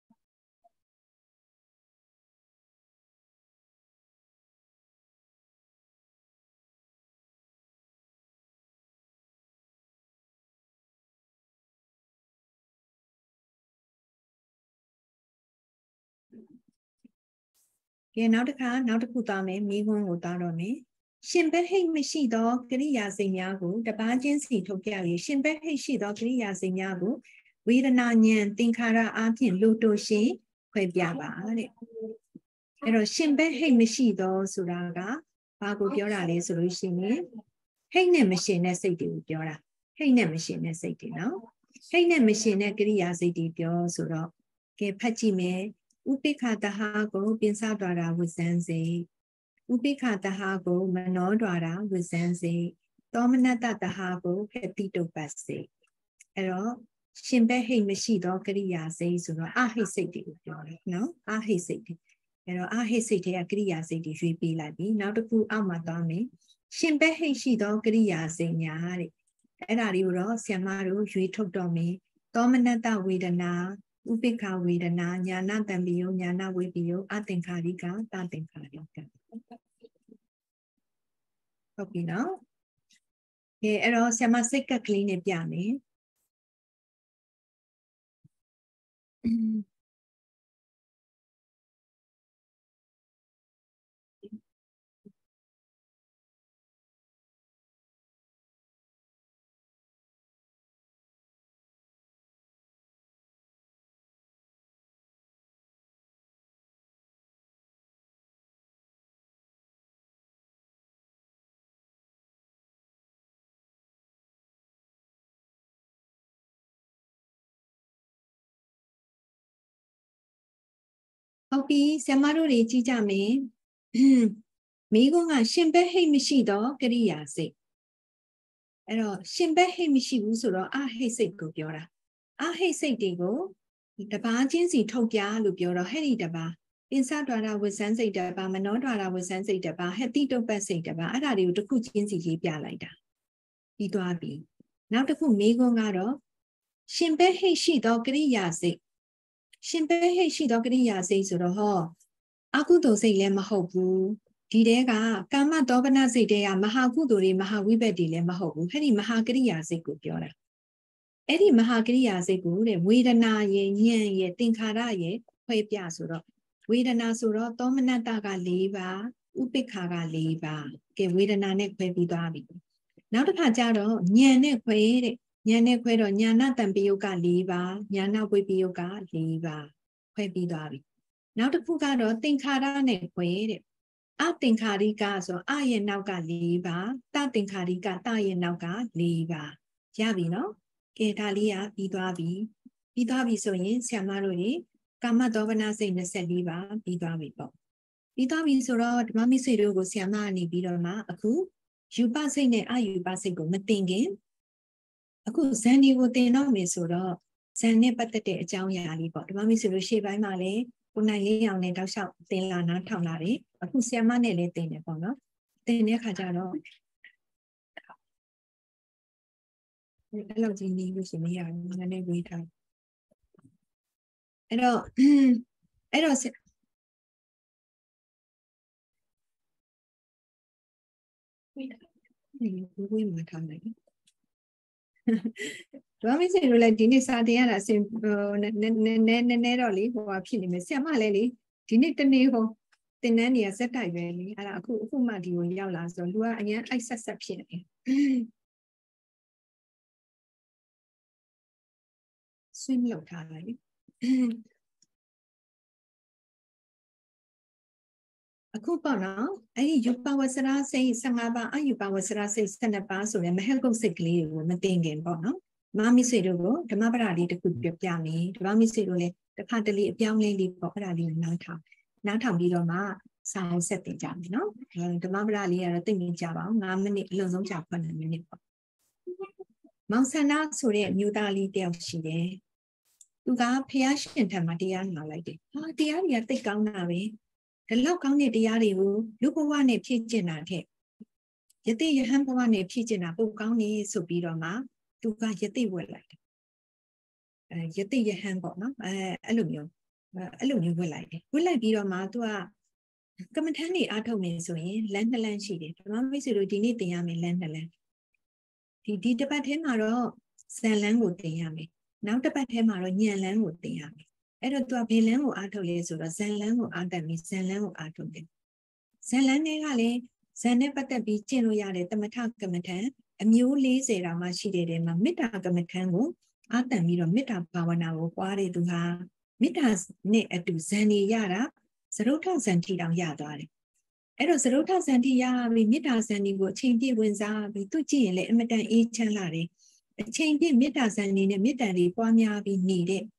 Speaker 1: ကဲနောက်တစ်ခါနောက်တစ်ခုသွားမယ်မိခွန်းကိုသွားတော့မယ်ရှင်ဘက်ဟိတ်မရှိသောကရိယာစိတ်များကိုတပါးချင်းစီထုတ်ပြ၍ရှင်ဘက်ဟိတ်ရှိသောကရိယာစိတ်များကိုဝေဒနာဉာဏ်သင်္ခါရအားဖြင့်လူတို့ရှင်ခွဲပြပါတဲ့အဲ့တော့ရှင်ဘက်ဟိတ်မရှိသောဆိုတာကဘာကိုပြောတာလဲဆိုလို့ရှိရင်ဟိတ်နဲ့မရှင်တဲ့စိတ်တွေကိုပြောတာဟိတ်နဲ့မရှင်တဲ့စိတ်တွေနော်ဟိတ်နဲ့မရှင်တဲ့ကရိယာစိတ်တွေပြောဆိုတော့ ke phachi me upekha taha ko pinsa dwara wisan se upekha taha ko mano dwara wisan se tomanata taha ko khati topat se ero shin bet hate mashi do kariya se so do a hate sight de ko pyo de no a hate sight de ero a hate sight de kariya sight de ywe pi lai bi naw taku aw ma taw me shin bet hate shi do kariya sight nya deအဲ့ဒါတွေကိုတော့ဆရာမတို့ရွေးထုတ်တော့မယ်သောမနတဝေဒနာဥပိ္ပခဝေဒနာညာနာတံပိယညာနာဝေပိယအသင်္ခါရိကတသင်္ခါရိကဟုတ်ပြီနော်ကဲအဲ့တော့ဆရာမစိတ်ကကလေးနဲ့ပြမယ်ဟုတ်ပြီဆရာမတို့တွေကြည့်ကြမယ်မိကုန်းကရှင်ဘက်ဟိတ်မရှိတော့ကရိယာစိတ်အဲ့တော့ရှင်ဘက်ဟိတ်မရှိဘူးဆိုတော့အဟိတ်စိတ်ကိုပြောတာအဟိတ်စိတ်တွေကိုတပါးချင်းစီထုတ်ပြလို့ပြောတော့ဟဲ့ဒီတပါးပင်စဒွါရဝဇန်စိတ်တပါးမနောဒွါရဝဇန်စိတ်တပါးဟက်တိတုပ္ပတ်စိတ်တပါးအဲ့ဒါတွေကိုတစ်ခုချင်းစီရေးပြလိုက်တာပြီးသွားပြီနောက်တစ်ခုမိကုန်းကတော့ရှင်ဘက်ဟိတ်ရှိတော့ကရိယာစိတ်ရှင်ဘက်ဟိတ်ရှိတော့ကရိယာစိတ်ဆိုတော့ဟောအကုသိုလ်စိတ်လည်းမဟုတ်ဘူးဒီတဲကကာမတောပနစိတ်တဲကမဟာကုသိုလ်တွေမဟာဝိဘက်တွေလည်းမဟုတ်ဘူးအဲ့ဒီမဟာကရိယာစိတ်ကိုပြောတာအဲ့ဒီမဟာကရိယာစိတ်ကိုတဲ့ဝေဒနာရဲ့ဉာဏ်ရဲ့သင်္ခါရရဲ့ခွဲပြဆိုတော့ဝေဒနာဆိုတော့သောမနတက၄ပါးဥပိ္ပခာက၄ပါးကဲဝေဒနာနဲ့ခွဲပြီးသွားပြီနောက်တစ်ခါကျတော့ဉာဏ်နဲ့ခွဲတဲ့ဉာဏ်နဲ့ခွဲတော့ဉာဏတံပယုတ်က၄ပါးဉာဏဝိပယုတ်က၄ပါးခွဲပြီးသွားပြီနောက်တစ်ခုကတော့သင်္ခါရနဲ့ခွဲတဲ့အသင်္ခါရိကဆိုအရဲ့နောက်က၄ပါးတသင်္ခါရိကတရဲ့နောက်က၄ပါးရပြီနော်ကဲဒါလေးကပြီးသွားပြီပြီးသွားပြီဆိုရင်ဆရာမတို့ရေကာမတောပနစိတ်၂၄ပါးပြီးသွားပြီပေါ့ပြီးသွားပြီဆိုတော့ဓမ္မမိတ်ဆွေတို့ကိုဆရာမကနေပြီးတော့မှအခုယူပစိတ်နဲ့အယူပစိတ်ကိုမတင်ခင်အခုဇန်ဒီကိုတင်တော့မယ်ဆိုတော့ဇန်နဲ့ပတ်သက်တဲ့အကြောင်းအရာလေးပေါ့ဓမ္မမိတ်ဆွေတို့ရှေ့ပိုင်းမှာလည်းကိုနိုင်လေးအောင်နဲ့တောက်လျှောက်တင်လာနားထောင်လာတယ်အခုဆရာမနဲ့လည်းတင်တယ်ပေါ့နော်တင်တဲ့အခါကျတော့အဲ့လိုကြီးနေလို့ရှိမရဘူးနည်းနည်းဝေးထားအဲ့တော့အဲ့တော့ဝေးထားဒီဝေးမှာထားလိုက်ဓမ္မမိတ်ဆွေတို့လည်းဒီနေ့စာတင်ရတာအစဉ်ဟိုနည်းနည်းနည်းနည်းတော့လေဟိုဟာဖြစ်နေမယ်ဆရာမလည်းလေဒီနေ့တနေ့ဟိုတင်နန်းနေရစက်တိုက်ပဲလေအဲ့ဒါအခုအခုမှဒီကိုရောက်လာဆိုတော့လူကအရင်အိုက်ဆက်ဆက်ဖြစ်နေဆွေးမြောက်ထားလိုက်အခုပေါ့နော်အဲ့ဒီယူပဝဆရာစိတ်၁၅ပါးအယူပဝဆရာစိတ်၁၂ပါးဆိုရယ်မဟက်ကုတ်စိတ်ကလေးကိုမတင်ခင်ပေါ့နော်မမမိတ်ဆွေတို့ကိုဓမ္မပဒလေးတစ်ခုပြပြမယ်ဓမ္မမိတ်ဆွေတို့လည်းတစ်ခါတလေအပြောင်းလဲလေးပေါ့အဲ့ဒါလေးကိုနားထောင်နားထောင်ပြီးတော့မှစာရင်းဆက်တင်ကြမယ်နော်ဓမ္မပဒလေးကတော့သိနေကြပါအောင်၅မိနစ်အလုံးစုံကြာခုနှစ်မိနစ်ပေါ့မောင်ဆန္ဒဆိုတဲ့အမျိုးသားလေးတယောက်ရှိတယ်သူကဖះရှင်ထံမှာတရားနာလိုက်တယ်ဟာတရားတွေကသိကောင်းတာပဲဒီလောက်ကောင်းတဲ့တရားတွေကိုလူဘဝနဲ့ဖြည့်ကျင့်တာတဲ့ယတိယဟန်ဘဝနဲ့ဖြည့်ကျင့်တာပိုကောင်းနေဆိုပြီးတော့မှသူကယတိဝက်လိုက်တယ်အဲယတိယဟန်ပေါ့နော်အဲအဲ့လိုမျိုးအဲ့လိုမျိုးဝက်လိုက်တယ်ဝက်လိုက်ပြီးတော့မှသူကကမ္မထန်နေအားထုတ်နေဆိုရင်လမ်းနှစ်လမ်းရှိတယ်ဓမ္မမိတ်ဆွေတို့ဒီနေ့သင်ရမယ်လမ်းနှစ်လမ်းဒီဒီတစ်ပတ်ထဲမှာတော့ဇန်လန်းကိုသင်ရမယ်နောက်တစ်ပတ်ထဲမှာတော့ညံလန်းကိုသင်ရမယ်အဲ့တော့သူကဘယ်လန်းကိုအားထုတ်လဲဆိုတော့ဇန်လန်းကိုအားတက်ပြီးဇန်လန်းကိုအားထုတ်တယ်ဇန်လန်းတွေကလည်းဇန်နဲ့ပတ်သက်ပြီးကျင့်လို့ရတဲ့သမထကမ္မထန်အမျိုး၄၀တောင်မှရှိတဲ့တဲမှာမေတ္တာကမ္မထန်ကိုအားတန်ပြီးတော့မေတ္တာဘာဝနာကိုပွားတဲ့သူဟာမေတ္တာနဲ့အတူဇန်နေရတာသရုပ်ထဇန်တိတောင်ရသွားတယ်အဲ့တော့သရုပ်ထဇန်တိရပြီးမေတ္တာဇန်ဒီကိုအချိန်ပြည့်ဝင်စားပြီးသူကြည့်ရင်လည်းအမတန်အေးချမ်းလာတယ်အချိန်ပြည့်မေတ္တာဇန်ဒီနဲ့မေတ္တာတွေပွားများပြီးနေတဲ့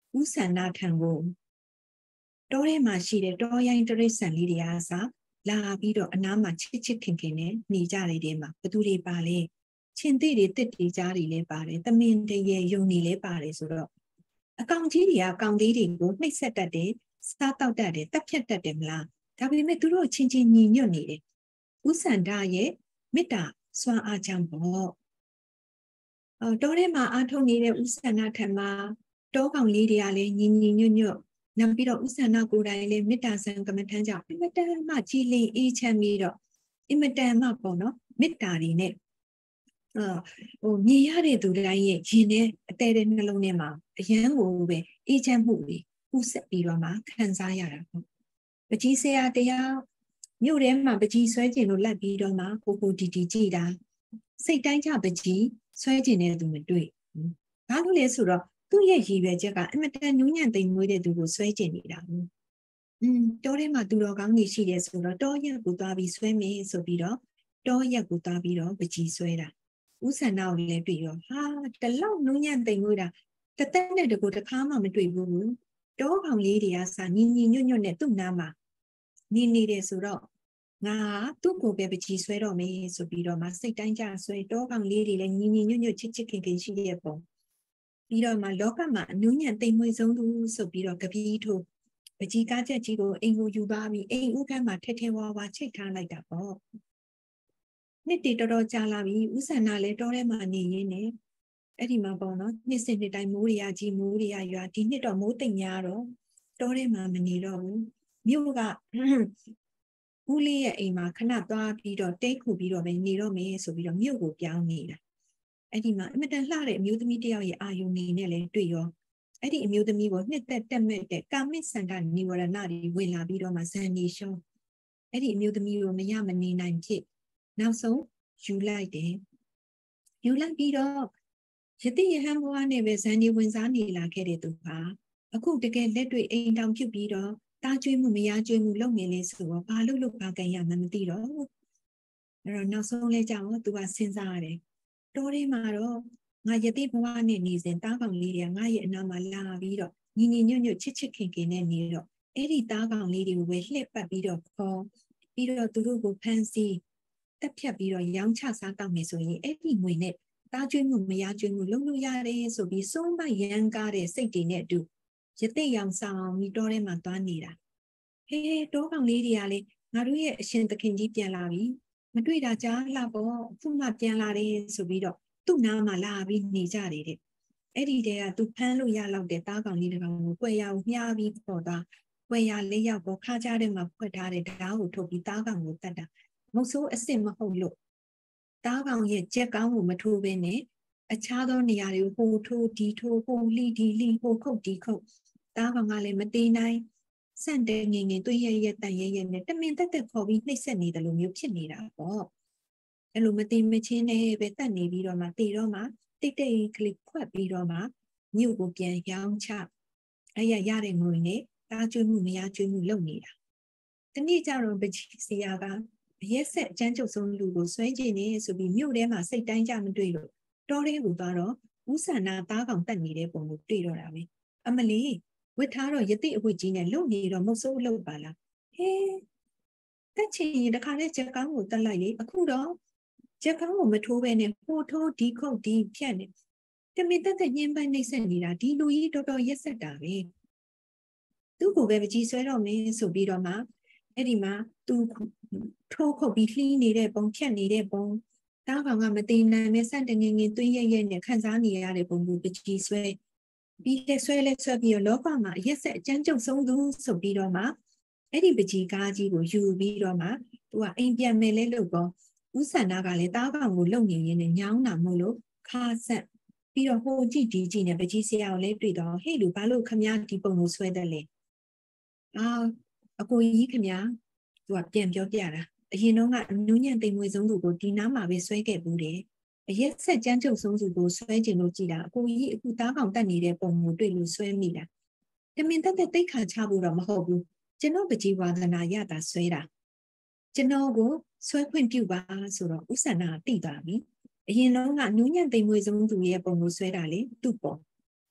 Speaker 1: ဥဆန္ဒထံကိုတောထဲမှာရှိတဲ့တောရိုင်းတရိษံလေးတွေအားစားလာပြီးတော့အနားမှာချစ်ချစ်ခင်ခင်နဲ့နေကြတဲ့တဲမှာဘသူတွေပါလဲချင်းသေးတွေတစ်တီကြားတွေလည်းပါတယ်တမင်တရေယုံနေလည်းပါတယ်ဆိုတော့အကောင်ကြီးတွေကအကောင်သေးတွေကိုနှိပ်စက်တတ်တယ်စားတောက်တတ်တယ်တက်ဖြတ်တတ်တယ်မလားဒါပေမဲ့သူတို့ချင်းချင်းညီညွတ်နေတယ်ဥဆန္ဒရဲ့မေတ္တာစွမ်းအားကြောင့်ပေါ့အော်တောထဲမှာအားထုတ်နေတဲ့ဥဆန္ဒထံမှာတောကောင်လေးတွေကလည်းညီညီညွတ်ညွတ်နောက်ပြီးတော့ဥဆန္ဒကိုယ်တိုင်လည်းမေတ္တာဆံကမ္မထမ်းကြောင့်အင်မတန်မှကြည်လင်အေးချမ်းပြီးတော့အင်မတန်မှပေါ့နော်မေတ္တာတွေနဲ့အာဟိုမြင်ရတဲ့သူတိုင်းရဲ့ရင်ထဲအသေးတဲ့နှလုံးထဲမှာအယမ်းကိုပဲအေးချမ်းမှုတွေပူဆက်ပြီးတော့မှခံစားရတာပေါ့ပကြီးဆရာတရားမြို့ထဲမှာပကြီးဆွဲကျင်လို့လက်ပြီးတော့မှကိုကိုတီတီကြည်တာစိတ်တိုင်းကြပကြီးဆွဲကျင်တဲ့သူမတွေ့ဘာလို့လဲဆိုတော့သူ့ရဲ့ရည်ရွယ်ချက်ကအမတန်နူးညံ့သိမ်မွေးတဲ့သူကိုဆွဲကျင်နေတာ။อืมတောထဲမှာသူတော်ကောင်းကြီးရှိတယ်ဆိုတော့တောရက်ကိုသွားပြီးဆွဲမယ်ဆိုပြီးတော့တောရက်ကိုသွားပြီးတော့ပကြီးဆွဲတာ။ဥဆန္ဒကိုလည်းတွေ့ရောဟာတလောက်နူးညံ့သိမ်မွေးတာတသက်နဲ့တကူတစ်ခါမှမတွေ့ဘူး။တောကောင်လေးတွေကစာညီညီညွတ်ညွတ်နဲ့သူ့နားမှာနေနေတယ်ဆိုတော့ငါသူ့ကိုပဲပကြီးဆွဲတော့မယ်ဆိုပြီးတော့မှစိတ်တိုင်းကြဆွဲတောကောင်လေးတွေလည်းညီညီညွတ်ညွတ်ချစ်ချစ်ခင်ခင်ရှိတဲ့ပုံပြီးတော့မှလောကမှာအနုညံ့သိမ်မွေးဆုံးသူဆိုပြီးတော့ကပီးထိုးပကြီးကားချက်ကြီးကိုအိမ်ကိုယူပါပြီးအိမ်ဥခန်းမှာထဲထဲဝါဝါချိတ်ထားလိုက်တာပေါ့နှစ်တီတော်တော်ကြာလာပြီဥဆန္ဒလည်းတောထဲမှာနေရင်းနဲ့အဲ့ဒီမှာပေါ့နော်နှစ်စဉ်နှစ်တိုင်းမိုးရကြီးမိုးရရွာဒီနှစ်တော့မိုးတိမ်များတော့တောထဲမှာမနေတော့ဘူးမြို့ကဦးလေးရဲ့အိမ်မှာခဏသွားပြီးတော့တိတ်ခုပြီးတော့ပဲနေတော့မယ်ဆိုပြီးတော့မြို့ကိုပြောင်းနေတာအဲ့ဒီမှာအမတန်လှတဲ့အမျိုးသမီးတယောက်ရဲ့အာယုန်နေနဲ့လည်းတွေ့ရောအဲ့ဒီအမျိုးသမီးကိုနှစ်သက်တက်မဲ့တဲ့ကာမိစန္ဒနိဝရဏတွေဝင်လာပြီးတော့မှဇန်နီရှုံးအဲ့ဒီအမျိုးသမီးကိုမရမနေနိုင်ဖြစ်နောက်ဆုံးယူလိုက်တယ်ယူလိုက်ပြီးတော့ယတိယဟန်ဘဝနဲ့ပဲဇန်နီဝင်စားနေလာခဲ့တဲ့သူပါအခုတကယ်လက်တွေ့အိမ်တောင်ပြုတ်ပြီးတော့တားကျွေးမှုမရကျွေးမှုလုပ်နေလေဆိုတော့ဘာလို့လို့ဘာကန်ရမှမသိတော့အဲ့တော့နောက်ဆုံးလဲကြောင်သူကစဉ်းစားရတယ်တောထဲမှာတော့ငါယတိဘဝနဲ့နေစဉ်တားကောင်လေးတွေကငါရဲ့အနာမှာလာပြီးတော့ညီညီညွတ်ညွတ်ချစ်ချစ်ခင်ခင်နဲ့နေတော့အဲ့ဒီတားကောင်လေးတွေကိုပဲလှည့်ပတ်ပြီးတော့ခေါ်ပြီးတော့သူတို့ကိုဖမ်းဆီးတက်ဖြတ်ပြီးတော့ရောင်းချစားတောက်မယ်ဆိုရင်အဲ့ဒီငွေနဲ့တားကျွေးမှုမရကျွေးမှုလုပ်လို့ရတယ်ဆိုပြီးစုံမရန်ကားတဲ့စိတ်တွေနဲ့အတူယတိရောင်ဆောင်ပြီးတောထဲမှာသွားနေတာဟေးတောကောင်လေးတွေကလေငါတို့ရဲ့အရှင်သခင်ကြီးပြန်လာပြီမတွေ့တာကြားလာပေါ့ခုမှပြန်လာတယ်ဆိုပြီးတော့သူ့နားမှာလာပြီးနေကြတယ်တဲ့အဲ့ဒီတည်းကသူဖမ်းလို့ရလောက်တဲ့တားကောင်လေးတစ်ကောင်ကိုကွယ်ရအောင်မြားပြီးပေါ်သွားကွယ်ရလေးရောက်ပေါ်ခါကြတဲ့မှာဖွက်ထားတဲ့ဓာတ်ကိုထုတ်ပြီးတားကောင်ကိုတတ်တာမဟုတ်ဆိုးအစ်စ်မဟုတ်လို့တားကောင်ရဲ့ကြက်ကောင်းကိုမထိုးဘဲနဲ့အခြားသောနေရာတွေကိုဟိုထိုးဒီထိုးဟိုလှီဒီလှီဟိုခုတ်ဒီခုတ်တားကောင်ကလည်းမသေးနိုင်စန့်တဲ့ငင်ငင်တွေ့ရရတန်ရရနဲ့တမင်တက်တက်ခေါ်ပြီးနှိပ်စက်နေတယ်လို့မျိုးဖြစ်နေတာပေါ့အဲ့လိုမသိမချင်းနဲ့ပဲတတ်နေပြီးတော့မှတည်တော့မှတိတ်တိတ်ကလေးခွက်ပြီးတော့မှမြို့ကိုပြန်ရောင်းချအဲ့ရရတဲ့ငွေနဲ့တားကျွေးမှုမရကျွေးမှုလုပ်နေတာဒီနေ့ကျတော့ပကြီးစီယာကရက်ဆက်အကျန်းကျုပ်ဆုံးလူကိုဆွဲကျင်နေဆိုပြီးမြို့ထဲမှာစိတ်တိုင်းကြမတွေ့လို့တောထဲကိုသွားတော့ဥဆန္ဒတားကောင်တက်နေတဲ့ပုံကိုတွေ့တော့တာပဲအမလီဝတ်ထားတော့ယတိအဝတ်ကြီးနဲ့လုံနေတော့မဟုတ်ဆိုးလုပ်ပါလားဟဲတက်ချင်ရင်တခါနဲ့ချက်ကောင်းကိုတက်လိုက်လေအခုတော့ချက်ကောင်းကိုမထိုးပဲနဲ့ဟိုထိုးဒီခုတ်ဒီဖြတ်နေတမင်တက်တက်ညှင်းပန်းနှိမ့်ဆက်နေတာဒီလူကြီးတော်တော်ရက်ဆက်တာပဲသူ့ကိုပဲပကြီးဆွဲတော့မင်းဆိုပြီးတော့မှအဲ့ဒီမှာသူထိုးခုတ်ပြီးလှီးနေတဲ့ပုံဖြတ်နေတဲ့ပုံတားကောင်ကမသိနိုင်မဲ့စန့်တငင်ငင်သွင်းရရနဲ့ခန်းစားနေရတဲ့ပုံကိုပကြီးဆွဲပြီးလက်ဆွဲလက်ဆွဲပြီးတော့လောကမှာအရက်ဆက်အကျန်းကျုပ်ဆုံးသူဆိုပြီးတော့မှအဲ့ဒီပကြီးကားကြီးကိုယူပြီးတော့မှသူကအိမ်ပြန်မယ်လဲလို့ပေါ့ဥဆန္ဒကလည်းတားကောင်ကိုလုံနေရင်းနဲ့ညောင်းတာမို့လို့ခါဆက်ပြီးတော့ဟိုကြည့်ဒီကြည့်နဲ့ပကြီးဆရာကိုလည်းတွေ့တော့ဟေ့လူဘာလို့ခမည်းဒီပုံကိုဆွဲတယ်လဲအာအကိုကြီးခမည်းသူကပြန်ပြောပြတာအရင်တော့ကအနူးညံ့သိမ်မွေဆုံးသူကိုဒီနားမှာပဲဆွဲခဲ့ဘူးတယ်အရက်ဆက်ကြမ်းကြုတ်ဆုံးသူကိုဆွဲကျင်လို့ကြည်တာအကိုကြီးအခုတားကောင်တက်နေတဲ့ပုံကိုတွေ့လို့ဆွဲမိတာတမင်တက်တဲ့တိတ်ခါချဖို့တော့မဟုတ်ဘူးကျွန်တော်ပကြီးဝါဒနာရတာဆွဲတာကျွန်တော်ကိုဆွဲခွင့်ပြုပါဆိုတော့ဥဆန္ဒတိသွားပြီအရင်တော့ကနူးညံ့သိမ်မွေဆုံးသူရဲ့ပုံကိုဆွဲတာလေသူ့ပုံ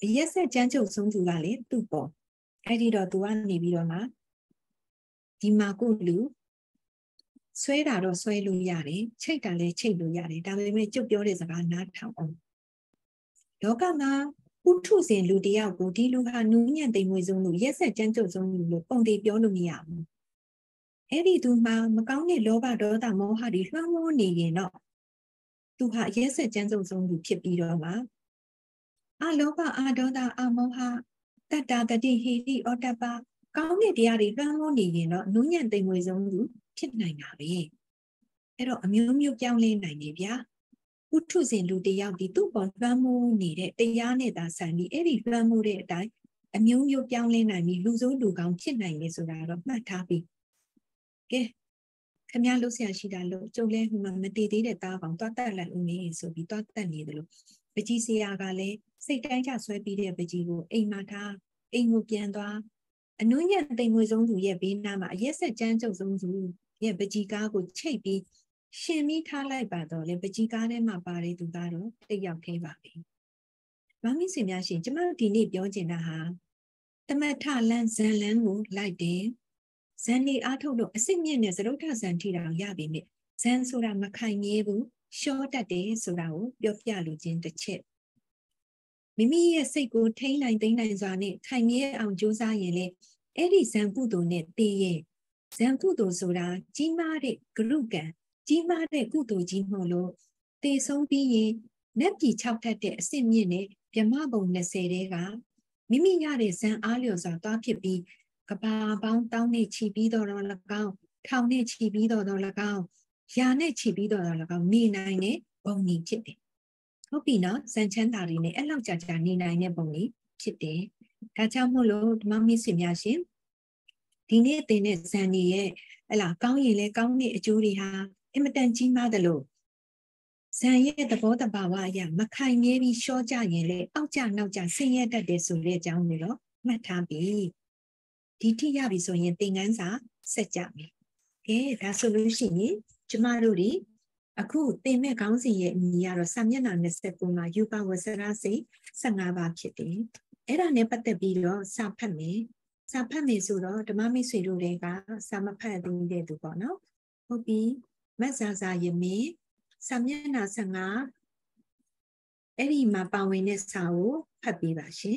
Speaker 1: ရက်ဆက်ကြမ်းကြုတ်ဆုံးသူကလေသူ့ပေါ်အဲ့ဒီတော့သူကနေပြီးတော့မှဒီမှာကိုလူဆွဲတာတော့ဆွဲလို့ရတယ်ချိတ်တာလည်းချိတ်လို့ရတယ်ဒါပေမဲ့ကျုပ်ပြောတဲ့စကားနားထောင်အောင်လောကမှာဥထုစဉ်လူတယောက်ကိုဒီလူဟာနူးညံ့သိမ်မွေ့ဆုံးလူရက်ဆက်ကြမ်းကြုတ်ဆုံးလူလို့ပုံသေးပြောလို့မရဘူးအဲ့ဒီသူမှာမကောင်းတဲ့လောဘဒေါသမောဟတွေလွှမ်းမိုးနေရင်တော့သူဟာရက်ဆက်ကြမ်းကြုတ်ဆုံးလူဖြစ်ပြီးတော့မှအလောဘအဒေါသအမောဟတတ္တာတတိဟိတိဩတ္တပကောင်းတဲ့တရားတွေလွှမ်းမိုးနေရင်တော့နူးညံ့သိမ်မွေ့ဆုံးလူဖြစ်နိုင်တာပဲအဲ့တော့အမျိုးမျိုးပြောင်းလဲနိုင်နေဗျာဥထုစဉ်လူတယောက်ဒီသူ့ပေါ်လွှမ်းမိုးနေတဲ့တရားနဲ့သာဆိုင်ပြီးအဲ့ဒီလွှမ်းမိုးတဲ့အတိုင်းအမျိုးမျိုးပြောင်းလဲနိုင်ပြီးလူဆိုးလူကောင်းဖြစ်နိုင်လေဆိုတာတော့မှတ်ထားပြီးကဲခင်ဗျားလို့ဆရာရှိတာလို့ကျုပ်လဲဟိုမှာမတည်သေးတဲ့သားကောင်တွားတက်လိုက်ဦးနေဆိုပြီးတွားတက်နေတယ်လို့ပကြီးဆရာကလည်းစိတ်တိုင်းကျဆွဲပြီးတဲ့ပကြီးကိုအိမ်မှာထားအိမ်ကိုပြန်သွားအနုညံ့တိမ်ငွေဆုံးသူရဲ့ဘေးနားမှာအရက်ဆက်ကြမ်းကြုတ်ဆုံးသူရဲ့ပကြီးကားကိုချိတ်ပြီးရှင်မိထားလိုက်ပါတော့လေပကြီးကားထဲမှာပါတဲ့သူကတော့တိတ်ရောက်သေးပါပြီ။မမင်းစင်များရှင်ကျမတို့ဒီနေ့ပြောချင်တာဟာတမထလန်းဇန်လန်းကိုလိုက်တယ်။ဇန်နေအားထုတ်လို့အစစ်မြင့်နဲ့သရုပ်ထဇန်ထိတောင်ရပြီမြစ်ဇန်ဆိုတာမခိုင်မြဲဘူးရှော့တတ်တယ်ဆိုတာကိုပြောပြလိုခြင်းတစ်ချက်မိမိရဲ့စိတ်ကိုထိန်းနိုင်သိမ်းနိုင်စွာနဲ့ခိုင်မြဲအောင်ကြိုးစားရင်လေအဲ့ဒီဇန်ကုသိုလ်နဲ့တည်ရဲ့ဇန်ကုသိုလ်ဆိုတာကြီးမားတဲ့ဂရုကံကြီးမားတဲ့ကုသိုလ်ကြီးမို့လို့တည်ဆုံးပြီးရင်နက်ပြည်၆ထပ်တဲ့အစစ်မြင့်နဲ့ဗြဟ္မဘုံ၂၀တဲကမိမိရတဲ့ဇန်အားလျော်စွာသွားဖြစ်ပြီးကဘာပေါင်းတောင်းနဲ့ချီပြီးတော့တော့၎င်းထောင်နဲ့ချီပြီးတော့တော့၎င်းရာနဲ့ချီပြီးတော့တော့၎င်းနေနိုင်တဲ့ဘုံကြီးဖြစ်တယ်ဟုတ်ပြီနော်ဇန်ချမ်းသာတွေနဲ့အဲ့လောက်ကြာကြာနေနိုင်တဲ့ဘုံကြီးဖြစ်တယ်ဒါကြောင့်မို့လို့ဓမ္မမင်းစင်များရှင်ဒီနေ့သင်တဲ့ဇန်ကြီးရဲ့ဟလာကောင်းရင်လည်းကောင်းတဲ့အကျိုးတွေဟာအင်မတန်ကြီးမားတယ်လို့ဇန်ရဲ့သဘောတဘာဝအရမခိုင်မြဲပြီးရှော့ကြရင်လေအောက်ကျနောက်ကျဆင်းရဲတတ်တယ်ဆိုတဲ့အကြောင်းမျိုးတော့မှတ်ထားပြီဒီထိရပြီဆိုရင်သင်ခန်းစာဆက်ကြမယ်ကဲဒါဆိုလို့ရှိရင်ကျမတို့ဒီအခုသင်မဲ့ခေါင်းစဉ်ရဲ့အမည်ကတော့စာမျက်နှာ၂၉မှာယူပဝဆရာစိတ်၁၅ပါးဖြစ်တယ်အဲ့ဒါနဲ့ပတ်သက်ပြီးတော့စာဖတ်မယ်စာဖတ်မယ်ဆိုတော့ဓမ္မမိတ်ဆွေတို့တွေကစာမဖတ်သေးတဲ့သူပေါ့နော်ဟုတ်ပြီမတ်စာစာယမင်းစာမျက်နှာ၁၅အဲ့ဒီမှာပါဝင်တဲ့စာကိုဖတ်ပေးပါရှင်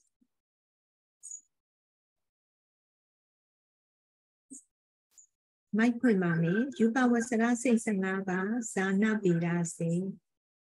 Speaker 1: မိုက်ဖွင့်ပါမယ်ယူပဝဆရာစိတ်၁၅ပါးဇာနာပေရာစိတ်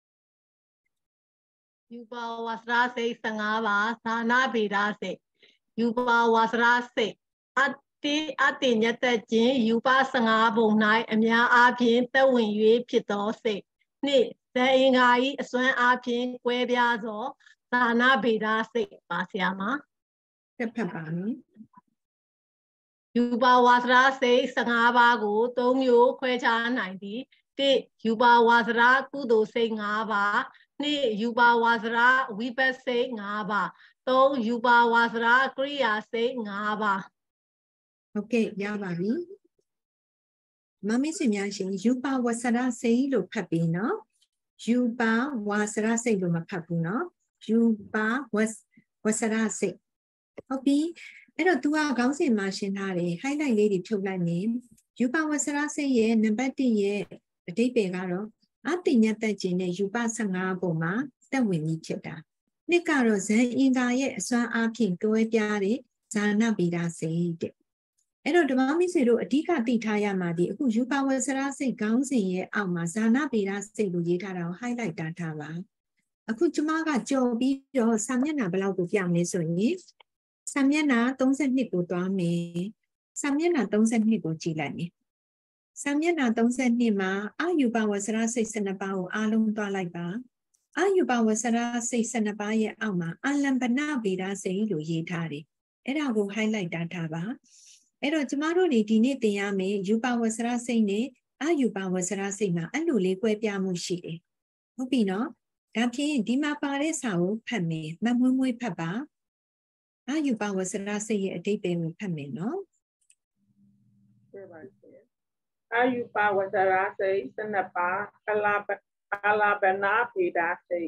Speaker 3: ယူပဝဆရာစိတ်၁၅ပါးဇာနာပေရာစိတ်ယူပဝဆရာစိတ်အတိအတိညသက်ခြင်းယူပ၁၅ဘုံ၌အများအားဖြင့်သက်ဝင်၍ဖြစ်သောစိတ်နှင့်ဇေအင်္ဂါ၏အစွမ်းအားဖြင့်ကွဲပြားသောဇာနာပေရာစိတ်ပါဆရာမ
Speaker 1: ဆက်ဖတ်ပါမယ်
Speaker 3: ယူပဝါစရာစိတ်၁၅ပါးကို၃မျိုးခွဲခြားနိုင်သည်၁ယူပဝါစရာကုသိုလ်စိတ်၅ပါး၂ယူပဝါစရာဝိပဿစိတ်၅ပါး၃ယူပဝါစရာကရိယာစိတ်၅ပါး
Speaker 1: ဟုတ်ကဲ့ရပါပြီမမင်းစင်များရှင်ယူပဝဆရာစိတ်လို့ဖတ်ပြီးနော်ယူပဝါစရာစိတ်လို့မဖတ်ဘူးနော်ယူပဝဆရာစိတ်ဟုတ်ပြီအဲ့တော့ तू ကခေါင်းစဉ်မှာရှင်းထားတယ် highlight လေးတွေဖြုတ်လိုက်မယ်ယူပဝဆရာစိတ်ရဲ့နံပါတ်၁ရဲ့အဓိပ္ပာယ်ကတော့အတိညတ်သက်ခြင်းနဲ့ယူပ၁၅ပုံမှာတက်ဝင်ပြီးဖြစ်တာနှစ်ကတော့ဇန်အင်္ဂါရဲ့အစွမ်းအားဖြင့်တွဲပြားတဲ့ဇာနာပိဒါစိတ်တဲ့အဲ့တော့ဓမ္မမိတ်ဆွေတို့အဓိကသိထားရမှာဒီအခုယူပဝဆရာစိတ်ခေါင်းစဉ်ရဲ့အောက်မှာဇာနာပိဒါစိတ်လို့ရေးထားတာကို highlight တာထားပါအခုကျမကကြော်ပြီးတော့စာမျက်နှာဘယ်လောက်ကိုပြမလဲဆိုရင်စာမျက်နှာ၃၂ကိုတွားမယ်စာမျက်နှာ၃၂ကိုကြည့်လိုက်မယ်စာမျက်နှာ၃၂မှာအာယူပဝဆရာစိတ်၁၂ပါးကိုအားလုံးတွားလိုက်ပါအာယူပဝဆရာစိတ်၁၂ပါးရဲ့အောက်မှာအလံပနဗေဒစိတ်လို့ရေးထားတယ်အဲ့ဒါကို highlight တာထားပါအဲ့တော့ကျမတို့ဒီနေ့သင်ရမယ်ယူပဝဆရာစိတ်နဲ့အာယူပဝဆရာစိတ်မှာအဲ့လိုလေးကွဲပြားမှုရှိတယ်ဟုတ်ပြီနော်ဒါဖြင့်ဒီမှာပါတဲ့စာကိုဖတ်မယ်မမွေးမွေးဖတ်ပါအာယူပဝဆရာစိတ်ရဲ့အဓိပ္ပာယ်ကိုဖတ်မယ်နော်
Speaker 4: ပြပါရှင်အာယူပဝဆရာစိတ်၁၂ပါးကလာကလာပနာပေဒါစိတ်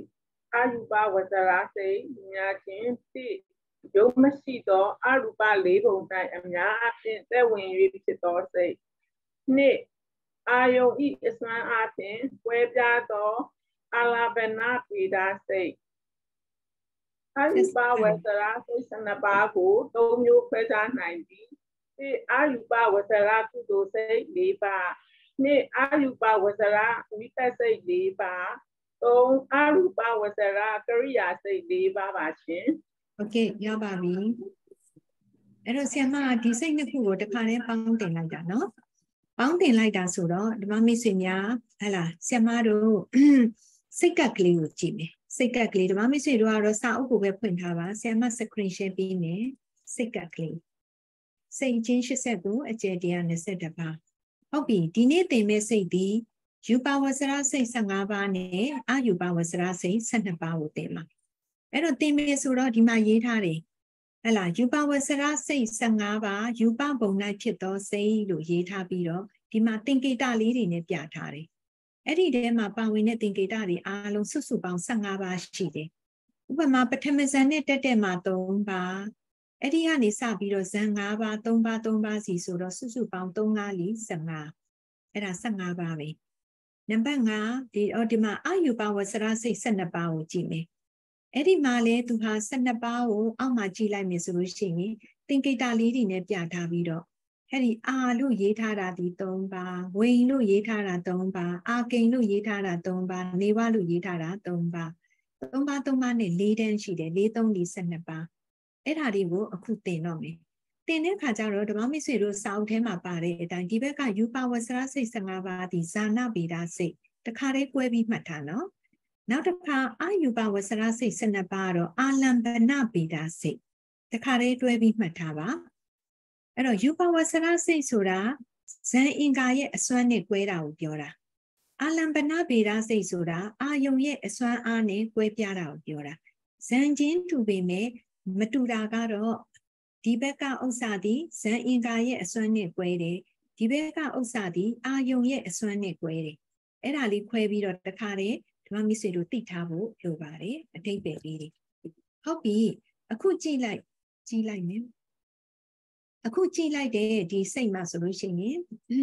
Speaker 4: အာယူပဝဇရာစိတ်ညာချင်းတိယုံမရှိသောအရူပလေးပုံ၌အများအပြည့်သက်ဝင်၍ဖြစ်သောစိတ်နှစ်အာယုံဤအစွမ်းအဖြင့်ကွဲပြားသောအာလဘနာပေဒါစိတ်အာယူပဝဇရာစိတ်ဆနပါကိုသုံးမျိုးခွဲခြားနိုင်သည်ဒီအာယူပဝဇရာကုသိုလ်စိတ်၄ပါးနှစ်အာယူပဝဇရာဝိပဿစိတ်၄ပါးသုံးအာယူပဝဇရာကရိယာစိတ်၄ပါးပါရှင်
Speaker 1: โอเคရပါပြီအဲ့တော့ဆရာမဒီစိတ်နှစ်ခုကိုတစ်ခါတည်းပေါင်းတင်လိုက်တာเนาะပေါင်းတင်လိုက်တာဆိုတော့ဓမ္မမိတ်ဆွေများဟဲ့လားဆရာမတို့စိတ်ကပ်ကလေးကိုကြည့်မယ်စိတ်ကပ်ကလေးဓမ္မမိတ်ဆွေတို့ကတော့စာအုပ်ကိုပဲဖွင့်ထားပါဆရာမ screen share ပေးမယ်စိတ်ကပ်ကလေးစိတ်ချင်းရှစ်ဆက်ကိုအကျယ်တရားနဲ့ဆက်တပါဟုတ်ပြီဒီနေ့သင်မဲ့စိတ်ဒီယူပါဝဆရာစိတ်၁၅ပါးနဲ့အာယူပါဝဆရာစိတ်၁၂ပါးကိုသင်မှာအဲ့တော့သင်မယ်ဆိုတော့ဒီမှာရေးထားတယ်ဟဲ့လားယူပါဝဆရာစိတ်၁၅ပါးယူပဘုံ၌ဖြစ်သောစိတ်လို့ရေးထားပြီးတော့ဒီမှာသင်္ကေတလေးတွေနဲ့ပြထားတယ်အဲ့ဒီထဲမှာပါဝင်တဲ့သင်္ကေတတွေအားလုံးစုစုပေါင်း၁၅ပါးရှိတယ်ဥပမာပထမဇန်နဲ့တက်တက်မှာ၃ပါးအဲ့ဒီကနေစပြီးတော့ဇန်၅ပါး၃ပါး၃ပါးစီဆိုတော့စုစုပေါင်း၃ ၅ ၄ ၁၅အဲ့ဒါ၁၅ပါးပဲနံပါတ်၅ဒီအော်ဒီမှာအာယူပါဝဆရာစိတ်၁၂ပါးကိုကြည့်မယ်အဲ့ဒီမှာလဲသူဟာ၁၂ပါးကိုအောက်မှာကြည့်လိုက်မယ်ဆိုလို့ရှိရင်သင်္ကေတလေးတွေနဲ့ပြထားပြီးတော့အဲ့ဒီအာလို့ရေးထားတာဒီ၃ပါးဝိန်လို့ရေးထားတာ၃ပါးအာကိန်လို့ရေးထားတာ၃ပါးနေဝလို့ရေးထားတာ၃ပါး၃ပါး၃ပါးနဲ့၄တန်းရှိတယ်၄ ၃ ၄ ၁၂ပါးအဲ့ဒါတွေကိုအခုသင်တော့မယ်သင်တဲ့ခါကျတော့ဓမ္မမိတ်ဆွေတို့စာအုပ်ထဲမှာပါတဲ့အတိုင်းဒီဘက်ကယူပါဝဆရာစိတ်၁၅ပါးဒီဇာနာဗေဒစိတ်တခါတည်း꿰ပြီးမှတ်ထားနော်နောက်တစ်ခါအာယူပါဝဆရာစိတ်၁၂ပါးတော့အာလံဘနဗေဒစိတ်တခါတည်းတွဲပြီးမှတ်ထားပါအဲ့တော့ယူပါဝဆရာစိတ်ဆိုတာဇန်အင်္ဂါရဲ့အစွမ်းနဲ့꿰တာကိုပြောတာအာလံဘနဗေဒစိတ်ဆိုတာအာယုံရဲ့အစွမ်းအားနဲ့꿰ပြတာကိုပြောတာဇန်ချင်းတူပေမဲ့မတူတာကတော့ဒီဘက်ကဥစ္စာဒီဇန်အင်္ဂါရဲ့အစွမ်းနဲ့꿰တယ်ဒီဘက်ကဥစ္စာဒီအာယုံရဲ့အစွမ်းနဲ့꿰တယ်အဲ့ဒါလေးခွဲပြီးတော့တခါတည်းဓမ္မမိတ်ဆွေတို့သိထားဖို့လိုပါတယ်အထိပ္ပယ်လေးတွေဟုတ်ပြီအခုကြည့်လိုက်ကြည့်လိုက်မယ်အခုကြည့်လိုက်တဲ့ဒီစိတ်မှာဆိုလို့ရှိရင်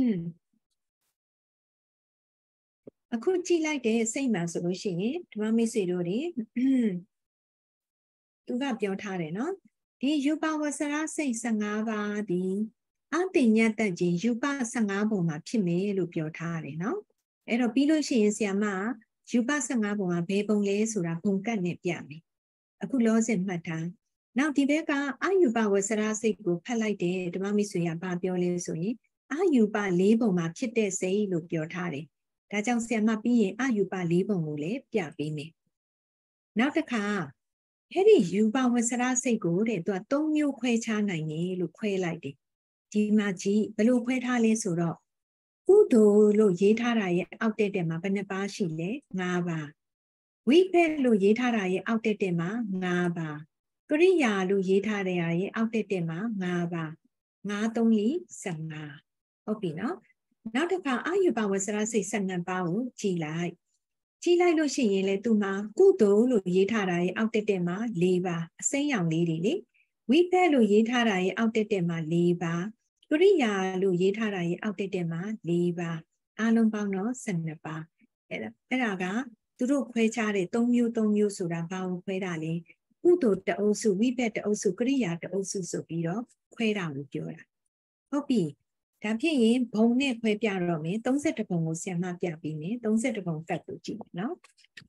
Speaker 1: အခုကြည့်လိုက်တဲ့စိတ်မှာဆိုလို့ရှိရင်ဓမ္မမိတ်ဆွေတို့တွေသူကပြောထားတယ်နော်ဒီယူပါဝဆရာစိတ်၁၅ပါးဒီအတိညတ်တက်ခြင်းယူပ၁၅ပုံမှာဖြစ်မယ်လို့ပြောထားတယ်နော်အဲ့တော့ပြီးလို့ရှိရင်ဆရာမယူပ၁၅ပုံမှာဘယ်ပုံလဲဆိုတာပုံကတ်နဲ့ပြမယ်အခုလောစင်မှတ်ထားနောက်ဒီဘက်ကအာယူပဝဆရာစိတ်ကိုဖတ်လိုက်တယ်ဓမ္မမိတ်ဆွေကဘာပြောလဲဆိုရင်အာယူပ၄ပုံမှာဖြစ်တဲ့စိတ်လို့ပြောထားတယ်ဒါကြောင့်ဆရာမပြီးရင်အာယူပ၄ပုံကိုလည်းပြပေးမယ်နောက်တစ်ခါအဲ့ဒီယူပဝဆရာစိတ်ကိုတဲ့သူက၃မျိုးခွဲခြားနိုင်တယ်လို့ခွဲလိုက်တယ်ဒီမှာကြည့်ဘယ်လိုခွဲထားလဲဆိုတော့ကုသိုလ်လို့ရေးထားတာရဲ့အောက်တက်တက်မှာဘယ်နှပါးရှိလဲ၅ပါးဝိပက်လို့ရေးထားတာရဲ့အောက်တက်တက်မှာ၅ပါးကရိယာလို့ရေးထားတဲ့ရဲ့အောက်တက်တက်မှာ၅ပါး၅ ၃ ၄ ၁၅ဟုတ်ပြီနော်နောက်တစ်ခါအာယူပဝဆရာစိတ်၁၂ပါးကိုကြည်လိုက်ကြည်လိုက်လို့ရှိရင်လေသူမှာကုသိုလ်လို့ရေးထားတာရဲ့အောက်တက်တက်မှာ၄ပါးအစိမ်းရောင်လေးတွေလေဝိပက်လို့ရေးထားတာရဲ့အောက်တက်တက်မှာ၄ပါးကရိယာလို့ရေးထားတာရဲ့အောက်တက်တက်မှာ၄ပါးအားလုံးပေါင်းတော့၁၂ပါးအဲ့ဒါအဲ့ဒါကသူတို့ခွဲခြားတဲ့၃မျိုး၃မျိုးဆိုတာဘာကိုခွဲတာလဲကုသိုလ်တအုပ်စုဝိပက်တအုပ်စုကရိယာတအုပ်စုဆိုပြီးတော့ခွဲတာကိုပြောတာဟုတ်ပြီဒါဖြစ်ရင်ဘုံနဲ့ခွဲပြတော့မယ်၃၁ဘုံကိုဆရာမပြပြီးမယ်၃၁ဘုံကတ်လို့ကြည့်မယ်နော်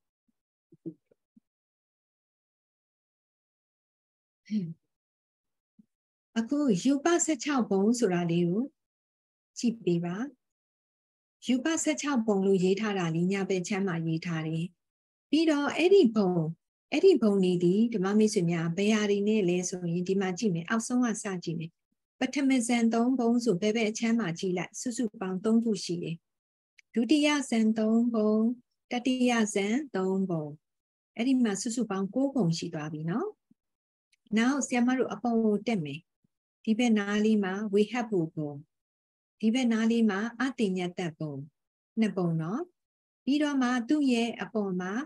Speaker 1: အခုယူပ၁၆ဘုံဆိုတာလေးကိုကြည့်ပေးပါယူပ၁၆ဘုံလို့ရေးထားတာလေးညာဘက်ချမ်းမှာရေးထားတယ်ပြီးတော့အဲ့ဒီဘုံအဲ့ဒီဘုံလေးဒီဓမ္မမိတ်ဆွေများဘယ်ဟာတွေနဲ့လဲဆိုရင်ဒီမှာကြည့်မယ်အောက်ဆုံးကစကြည့်မယ်ပထမဇန်၃ဘုံဆိုဘယ်ဘက်အချမ်းမှာကြည့်လိုက်စုစုပေါင်း၃ခုရှိတယ်ဒုတိယဇန်၃ဘုံတတိယဇန်၃ဘုံအဲ့ဒီမှာစုစုပေါင်း၉ဘုံရှိသွားပြီနော်နောက်ဆရာမတို့အပေါ်ကိုတက်မယ်ဒီဘက်နားလေးမှာဝေဟပ်ဖို့ဘုံဒီဘက်နားလေးမှာအတိညတ်တက်ဘုံနှစ်ဘုံနော်ပြီးတော့မှသူ့ရဲ့အပေါ်မှာ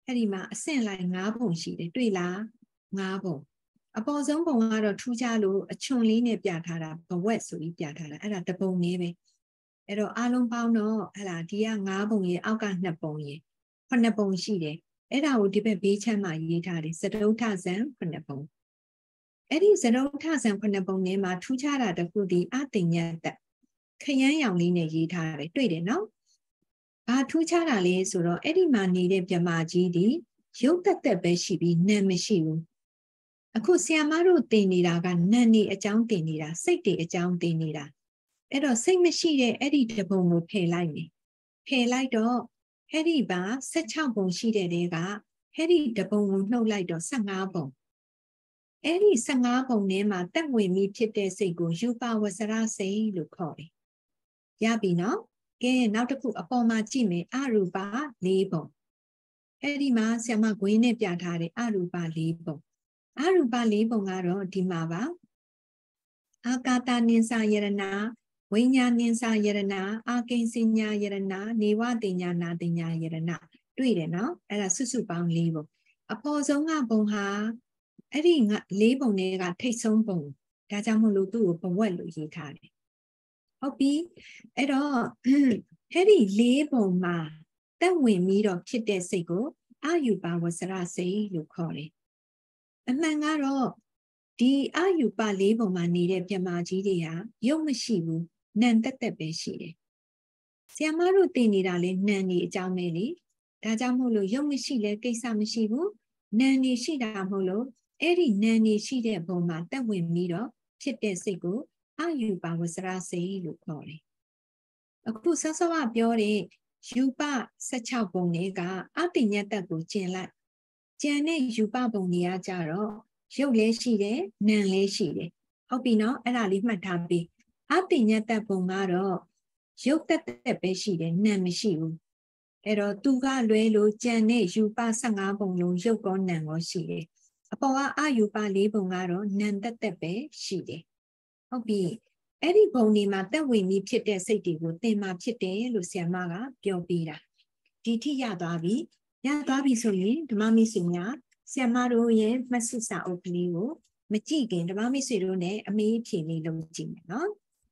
Speaker 1: အဲ့ဒီမှာအဆင့်လိုက်၅ပုံရှိတယ်တွေ့လား၅ပုံအပေါ်ဆုံးပုံကတော့ထူးခြားလို့အချွန်လေးနဲ့ပြထားတာဘဝက်ဆိုပြီးပြထားတာအဲ့ဒါတစ်ပုံလေးပဲအဲ့တော့အားလုံးပေါင်းတော့ဟလာဒီက၅ပုံရေအောက်က၂ပုံရေခုနှစ်ပုံရှိတယ်အဲ့ဒါကိုဒီဘက်ဘေးချမ်းမှာရေးထားတယ်စတုထဇံခုနှစ်ပုံအဲ့ဒီစတုထဇံခုနှစ်ပုံထဲမှာထူးခြားတာတစ်ခုဒီအတိညတ်တက်ခရမ်းရောင်လေးနဲ့ရေးထားတယ်တွေ့တယ်နော်ဘာထူးခြားတာလဲဆိုတော့အဲ့ဒီမှာနေတဲ့မြမကြီးဒီရုပ်သက်သက်ပဲရှိပြီးနာမ်မရှိဘူးအခုဆီယမတို့တင်နေတာကနာမ်နေအကြောင်းတင်နေတာစိတ်တွေအကြောင်းတင်နေတာအဲ့တော့စိတ်မရှိတဲ့အဲ့ဒီတပုံကိုဖယ်လိုက်မယ်ဖယ်လိုက်တော့အဲ့ဒီပါ၁၆ပုံရှိတဲ့တဲကအဲ့ဒီတပုံကိုနှုတ်လိုက်တော့၁၅ပုံအဲ့ဒီ၁၅ပုံထဲမှာတက်ဝင်ပြီးဖြစ်တဲ့စိတ်ကိုယူပဝဆရစိတ်လို့ခေါ်တယ်ရပြီနော်ကဲနောက်တစ်ခုအပေါ်မှာကြည့်မယ်အရူပ၄ပုံအဲ့ဒီမှာဆရာမဂွေးနဲ့ပြထားတယ်အရူပ၄ပုံအရူပ၄ပုံကတော့ဒီမှာပါအာကာတနိစ္စယရဏဝိညာနိစ္စယရဏအာကိဉ္စညာယရဏနေဝတိညာနာတိညာယရဏတွေ့တယ်နော်အဲ့ဒါစုစုပေါင်း၄ပုံအပေါ်ဆုံးကပုံဟာအဲ့ဒီ၄ပုံတွေကထိတ်ဆုံးပုံဒါကြောင့်မို့လို့သူ့ကိုဘဝက်လို့ရေးထားတယ်ဟုတ်ပြီအဲ့တော့အဲ့ဒီ၄ပုံမှာတက်ဝင်ပြီးတော့ဖြစ်တဲ့စိတ်ကိုအာယူပဝဆရစိတ်လို့ခေါ်တယ်အမှန်ကတော့ဒီအာယူပ၄ပုံမှာနေတဲ့ပြမကြီးတွေဟာရုပ်မရှိဘူးနာမ်တက်တက်ပဲရှိတယ်ဆရာမတို့သိနေတာလေနာမ်နေအကြောင်းပဲလေဒါကြောင့်မို့လို့ရုပ်မရှိလဲကိစ္စမရှိဘူးနာမ်နေရှိတာမို့လို့အဲ့ဒီနာမ်နေရှိတဲ့ပုံမှာတက်ဝင်ပြီးတော့ဖြစ်တဲ့စိတ်ကိုအာယူပဝဆရစိတ်လို့ခေါ်တယ်အခုဆောစောကပြောတဲ့ယူပ၁၆ပုံတွေကအတိညတ်တက်ကိုကျင်လိုက်ကျန်တဲ့ယူပပုံတွေကကြတော့ရုပ်လည်းရှိတယ်နာမ်လည်းရှိတယ်ဟုတ်ပြီနော်အဲ့ဒါလေးမှတ်ထားပြီးအတိညတ်တက်ပုံကတော့ရုပ်တက်တက်ပဲရှိတယ်နာမ်မရှိဘူးအဲ့တော့သူကလွဲလို့ကျန်တဲ့ယူပ၁၅ပုံလုံးရုပ်ကောနာမ်ကောရှိတယ်အပေါ်ကအယူပ၄ပုံကတော့နာမ်တက်တက်ပဲရှိတယ်ဟုတ်ပြီအဲ့ဒီပုံဒီမှာတက်ဝင်ပြီးဖြစ်တဲ့စိတ်တွေကိုသင်မှာဖြစ်တယ်လို့ဆရာမကပြောပြတာဒီထိရသွားပြီရသွားပြီဆိုရင်ဓမ္မမိတ်ဆွေများဆရာမတို့ရဲ့မှတ်စုစာအုပ်ကလေးကိုမကြည့်ခင်ဓမ္မမိတ်ဆွေတို့နဲ့အမေးဖြေလေးလုပ်ကြည့်မယ်နော်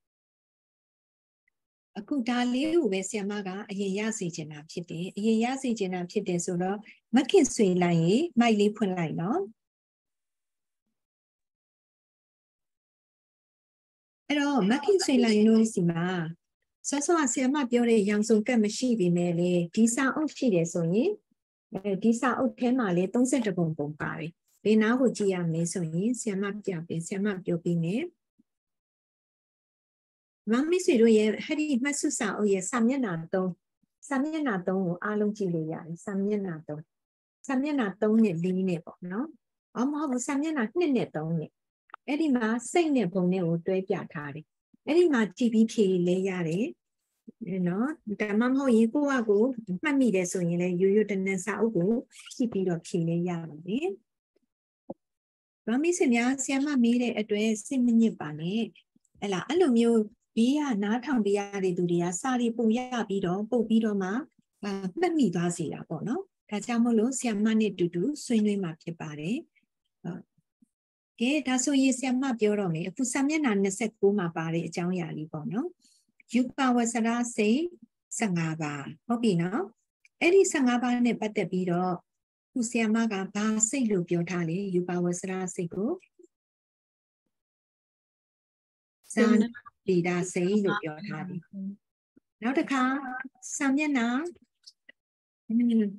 Speaker 1: အခုဒါလေးကိုပဲဆရာမကအရင်ရစေချင်တာဖြစ်တယ်အရင်ရစေချင်တာဖြစ်တယ်ဆိုတော့မခင်ဆွေလိုက်ရင်မိုက်လေးဖွင့်လိုက်နော်အဲ့တော့မခင်ဆွေလိုက်လို့စီမှာဆောဆောဆရာမပြောတဲ့ရောင်စုံကတ်မရှိပြီမဲ့လေဒီစာအုပ်ရှိတယ်ဆိုရင်အဲဒီစာအုပ်ထဲမှာလေ၃၁ပုံပုံပါတယ်ဘယ်နာကိုကြည့်ရမလဲဆိုရင်ဆရာမပြပေးဆရာမပြောပြီးမယ်မမီဆွေတို့ရဲ့ဟဲ့ဒီမှတ်စုစာအုပ်ရဲ့စာမျက်နှာ၃စာမျက်နှာ၃ကိုအားလုံးကြည့်လို့ရတယ်စာမျက်နှာ၃စာမျက်နှာ၃နဲ့၄နဲ့ပေါ့နော်အော်မဟုတ်ဘူးစာမျက်နှာ၂နဲ့၃နဲ့အဲ့ဒီမှာစိတ်နဲ့ဘုံနဲ့ကိုတွဲပြထားတယ်အဲ့ဒီမှာကြည့်ပြီးဖြေလဲရတယ်နော်ဒါမှမဟုတ်ရင်ကိုယ့်အကိုမှတ်မိတယ်ဆိုရင်လည်းရိုးရိုးတနက်စာအုပ်ကိုကြည့်ပြီးတော့ဖြေလဲရပါတယ်။ဘာမင်းစင်များဆရာမမေးတဲ့အတွက်စိတ်မညစ်ပါနဲ့။အဲ့လားအဲ့လိုမျိုးဘေးကနားထောင်ပြရတဲ့သူတွေကစာရီပုံရပြီးတော့ပုတ်ပြီးတော့မှမှတ်မိသွားစေတာပေါ့နော်။ဒါကြောင့်မို့လို့ဆရာမနဲ့တူတူဆွေးနွေးမှာဖြစ်ပါတယ်။ကဲဒါဆိုရင်ဆရာမပြောတော့မယ်အခုစာမျက်နှာ၂၉မှာပါတဲ့အကြောင်းအရာလေးပေါ့နော်။ယူပဝဆရစိတ်၁၅ပါးဟုတ်ပြီနော်အဲ့ဒီ၁၅ပါးနဲ့ပတ်သက်ပြီးတော့ခုဆရာမကဘာစိတ်လို့ပြောထားလဲယူပဝဆရစိတ်ကိုဇာတိဒါစိတ်လို့ပြောထားတယ်နောက်တစ်ခါစာမျက်နှာ၃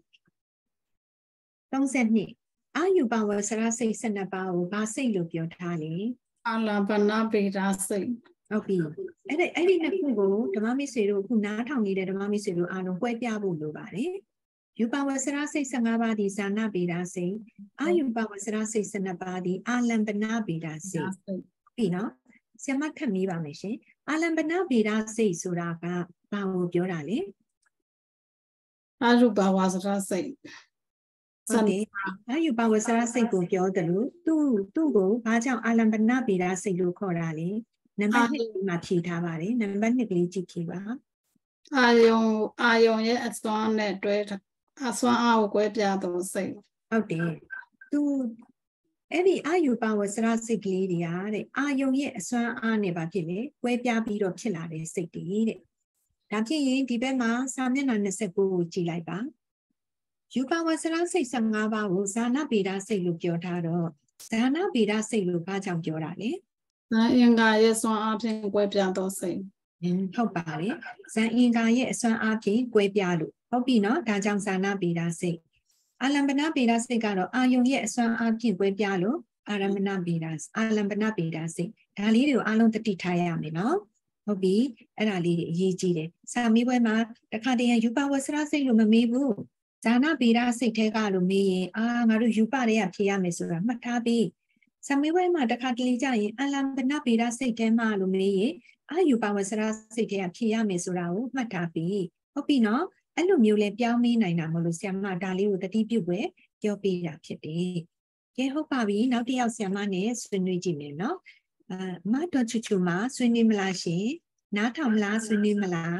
Speaker 1: ၂အာယူပဝဆရစိတ်၁၂ပါးကိုဘာစိတ်လို့ပြောထားလဲ
Speaker 2: အာလဘနာပေဒါစိတ်
Speaker 1: ဟုတ်ပြီအဲ့ဒါအဲ့ဒီနှစ်ခုကိုဓမ္မမိတ်ဆွေတို့အခုနားထောင်နေတဲ့ဓမ္မမိတ်ဆွေတို့အားလုံးပွဲပြဖို့လိုပါတယ်ယူပဝဆရစိတ်၁၅ပါးဒီဇာနာပေဒါစိတ်အာယူပဝဆရစိတ်၁၂ပါးဒီအာလံပနာပေဒါစိတ်ပြီနော်ဆရာမခက်မေးပါမယ်ရှင်အာလံပနာပေဒါစိတ်ဆိုတာကဘာကိုပြောတာလဲ
Speaker 2: အာယူပဝဆရစိတ်
Speaker 1: ဟုတ်တယ်အာယူပဝဆရစိတ်ကိုပြောတယ်လို့သူ့သူ့ကိုဘာကြောင့်အာလံပနာပေဒါစိတ်လို့ခေါ်တာလဲနံပါတ်၂မှာဖြေထားပါတယ်နံပါတ်၂ကလေးကြည့်ကြည့်ပါ
Speaker 2: အာယုံအာယုံရဲ့အစွမ်းနဲ့တွဲ
Speaker 5: အစွမ်းအားကိုကွဲပြားသောစိတ်
Speaker 1: ဟုတ်တယ်သူအဲ့ဒီအာယူပါဝဆရာစိတ်ကလေးတွေကတဲ့အာယုံရဲ့အစွမ်းအားနဲ့ပါဖြစ်လေကွဲပြားပြီးတော့ဖြစ်လာတဲ့စိတ်တွေတဲ့ဒါဖြစ်ရင်ဒီဘက်မှာစာမျက်နှာยี่สิบကိုကြည့်လိုက်ပါယူပါဝဆရာစိတ်십၅ပါးကိုဇာနာဗေဒစိတ်လို့ပြောထားတော့ဇာနာဗေဒစိတ်လို့ဘာကြောင့်ပြောတာလဲ
Speaker 5: ဇာအင်္ဂါရဲ့စွမ်းအားဖြင့်ကွဲပြားသောစိတ်
Speaker 1: ဟုတ်ပါတယ်ဇာအင်္ဂါရဲ့အစွမ်းအားဖြင့်ကွဲပြားလို့ဟုတ်ပြီနော်ဒါကြောင့်ဇာနာဗေဒစိတ်အာလံပနာဗေဒစိတ်ကတော့အာယုံရဲ့အစွမ်းအားဖြင့်ကွဲပြားလို့အာရမဏဗေဒအာလံပနာဗေဒစိတ်ဒါလေးတွေကိုအားလုံးသတိထားရမယ်နော်ဟုတ်ပြီအဲ့ဒါလေးတွေအရေးကြီးတယ်စာမေးပွဲမှာတခါတည်းယူပါဝဆရာစိတ်လို့မမေးဘူးဇာနာဗေဒစိတ်ထဲကလို့မေးရင်အာငါတို့ယူပါတွေကဖြေရမယ်ဆိုတာမှတ်ထားပြီးစာမေးပွဲမှာတခါတလေကြာရင်အာလံပနာဗေဒစိတ်ထဲမှာလို့မေးရင်အာယူပါဝဆရာစိတ်ထဲကဖြေရမယ်ဆိုတာကိုမှတ်ထားပြီးဟုတ်ပြီနော်အဲ့လိုမျိုးလဲပြောင်းမေးနိုင်တာမလို့ဆရာမဒါလေးကိုတတိပြုပွဲပြောပေးတာဖြစ်တယ်။ကဲဟုတ်ပါပြီနောက်တစ်ယောက်ဆရာမနဲ့ဆွေးနွေးကြည့်မယ်နော်။အာမတော်ချူချူမှာဆွေးနွေးမလားရှင်။နားထောင်မလားဆွေးနွေးမလား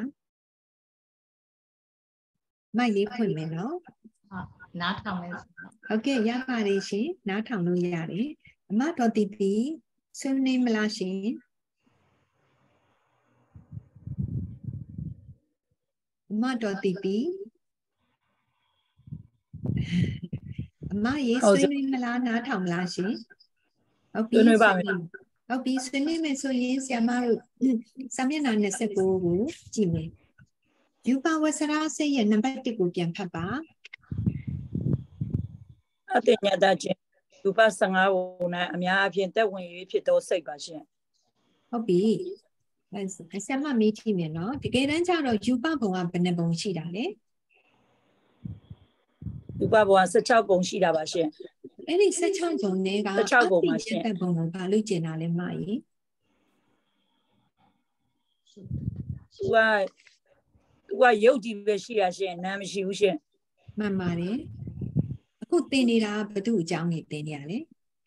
Speaker 1: ။မိုက်လေးဖွင့်မယ်နော်
Speaker 3: ။နားထောင်မယ်
Speaker 1: ။ဟုတ်ကဲ့ရပါတယ်ရှင်။နားထောင်လို့ရတယ်။အမတော်တီတီဆွေးနွေးမလားရှင်။အမတော်တီတီအမရေးဆွေးနွေးမလားနားထောင်မလားရှင်
Speaker 6: ဟုတ်ပြီဆွေးနွေးပါမယ်
Speaker 1: ဟုတ်ပြီဆွေးနွေးမယ်ဆိုရင်ဆရာမတို့စာမျက်နှာยี่สิบကိုကြည့်မယ်ယူပါဝဆရာစိတ်ရဲ့နံပါတ်တစ်ကိုပြန်ဖတ်ပါ
Speaker 6: အတညတာချင်းယူပါ십၅ဘုံနဲ့အများအပြားတက်ဝင်၍ဖြစ်သောစိတ်ပါရှင်
Speaker 1: ဟုတ်ပြီဆရာမမေးကြည့်မယ်နော်တကယ်တမ်းကျတော့ယူပဘုံကဘယ်နှဘုံရှိတာလဲ
Speaker 6: ယူပဘုံက十六ဘုံရှိတာပါရှင်
Speaker 1: အဲ့ဒီ十六ဘုံနဲ့က
Speaker 6: 十六ဘုံပါရှင်
Speaker 1: ဘုံကိုဘာလို့ကျင်တာလဲမကြီး
Speaker 6: သူကသူကရုပ်ကြည့်ပဲရှိတာရှင်နာမ်မရှိဘူးရှင်
Speaker 1: မှန်ပါတယ်အခုသင်နေတာဘသူအကြောင်းကြီးသင်နေရလဲ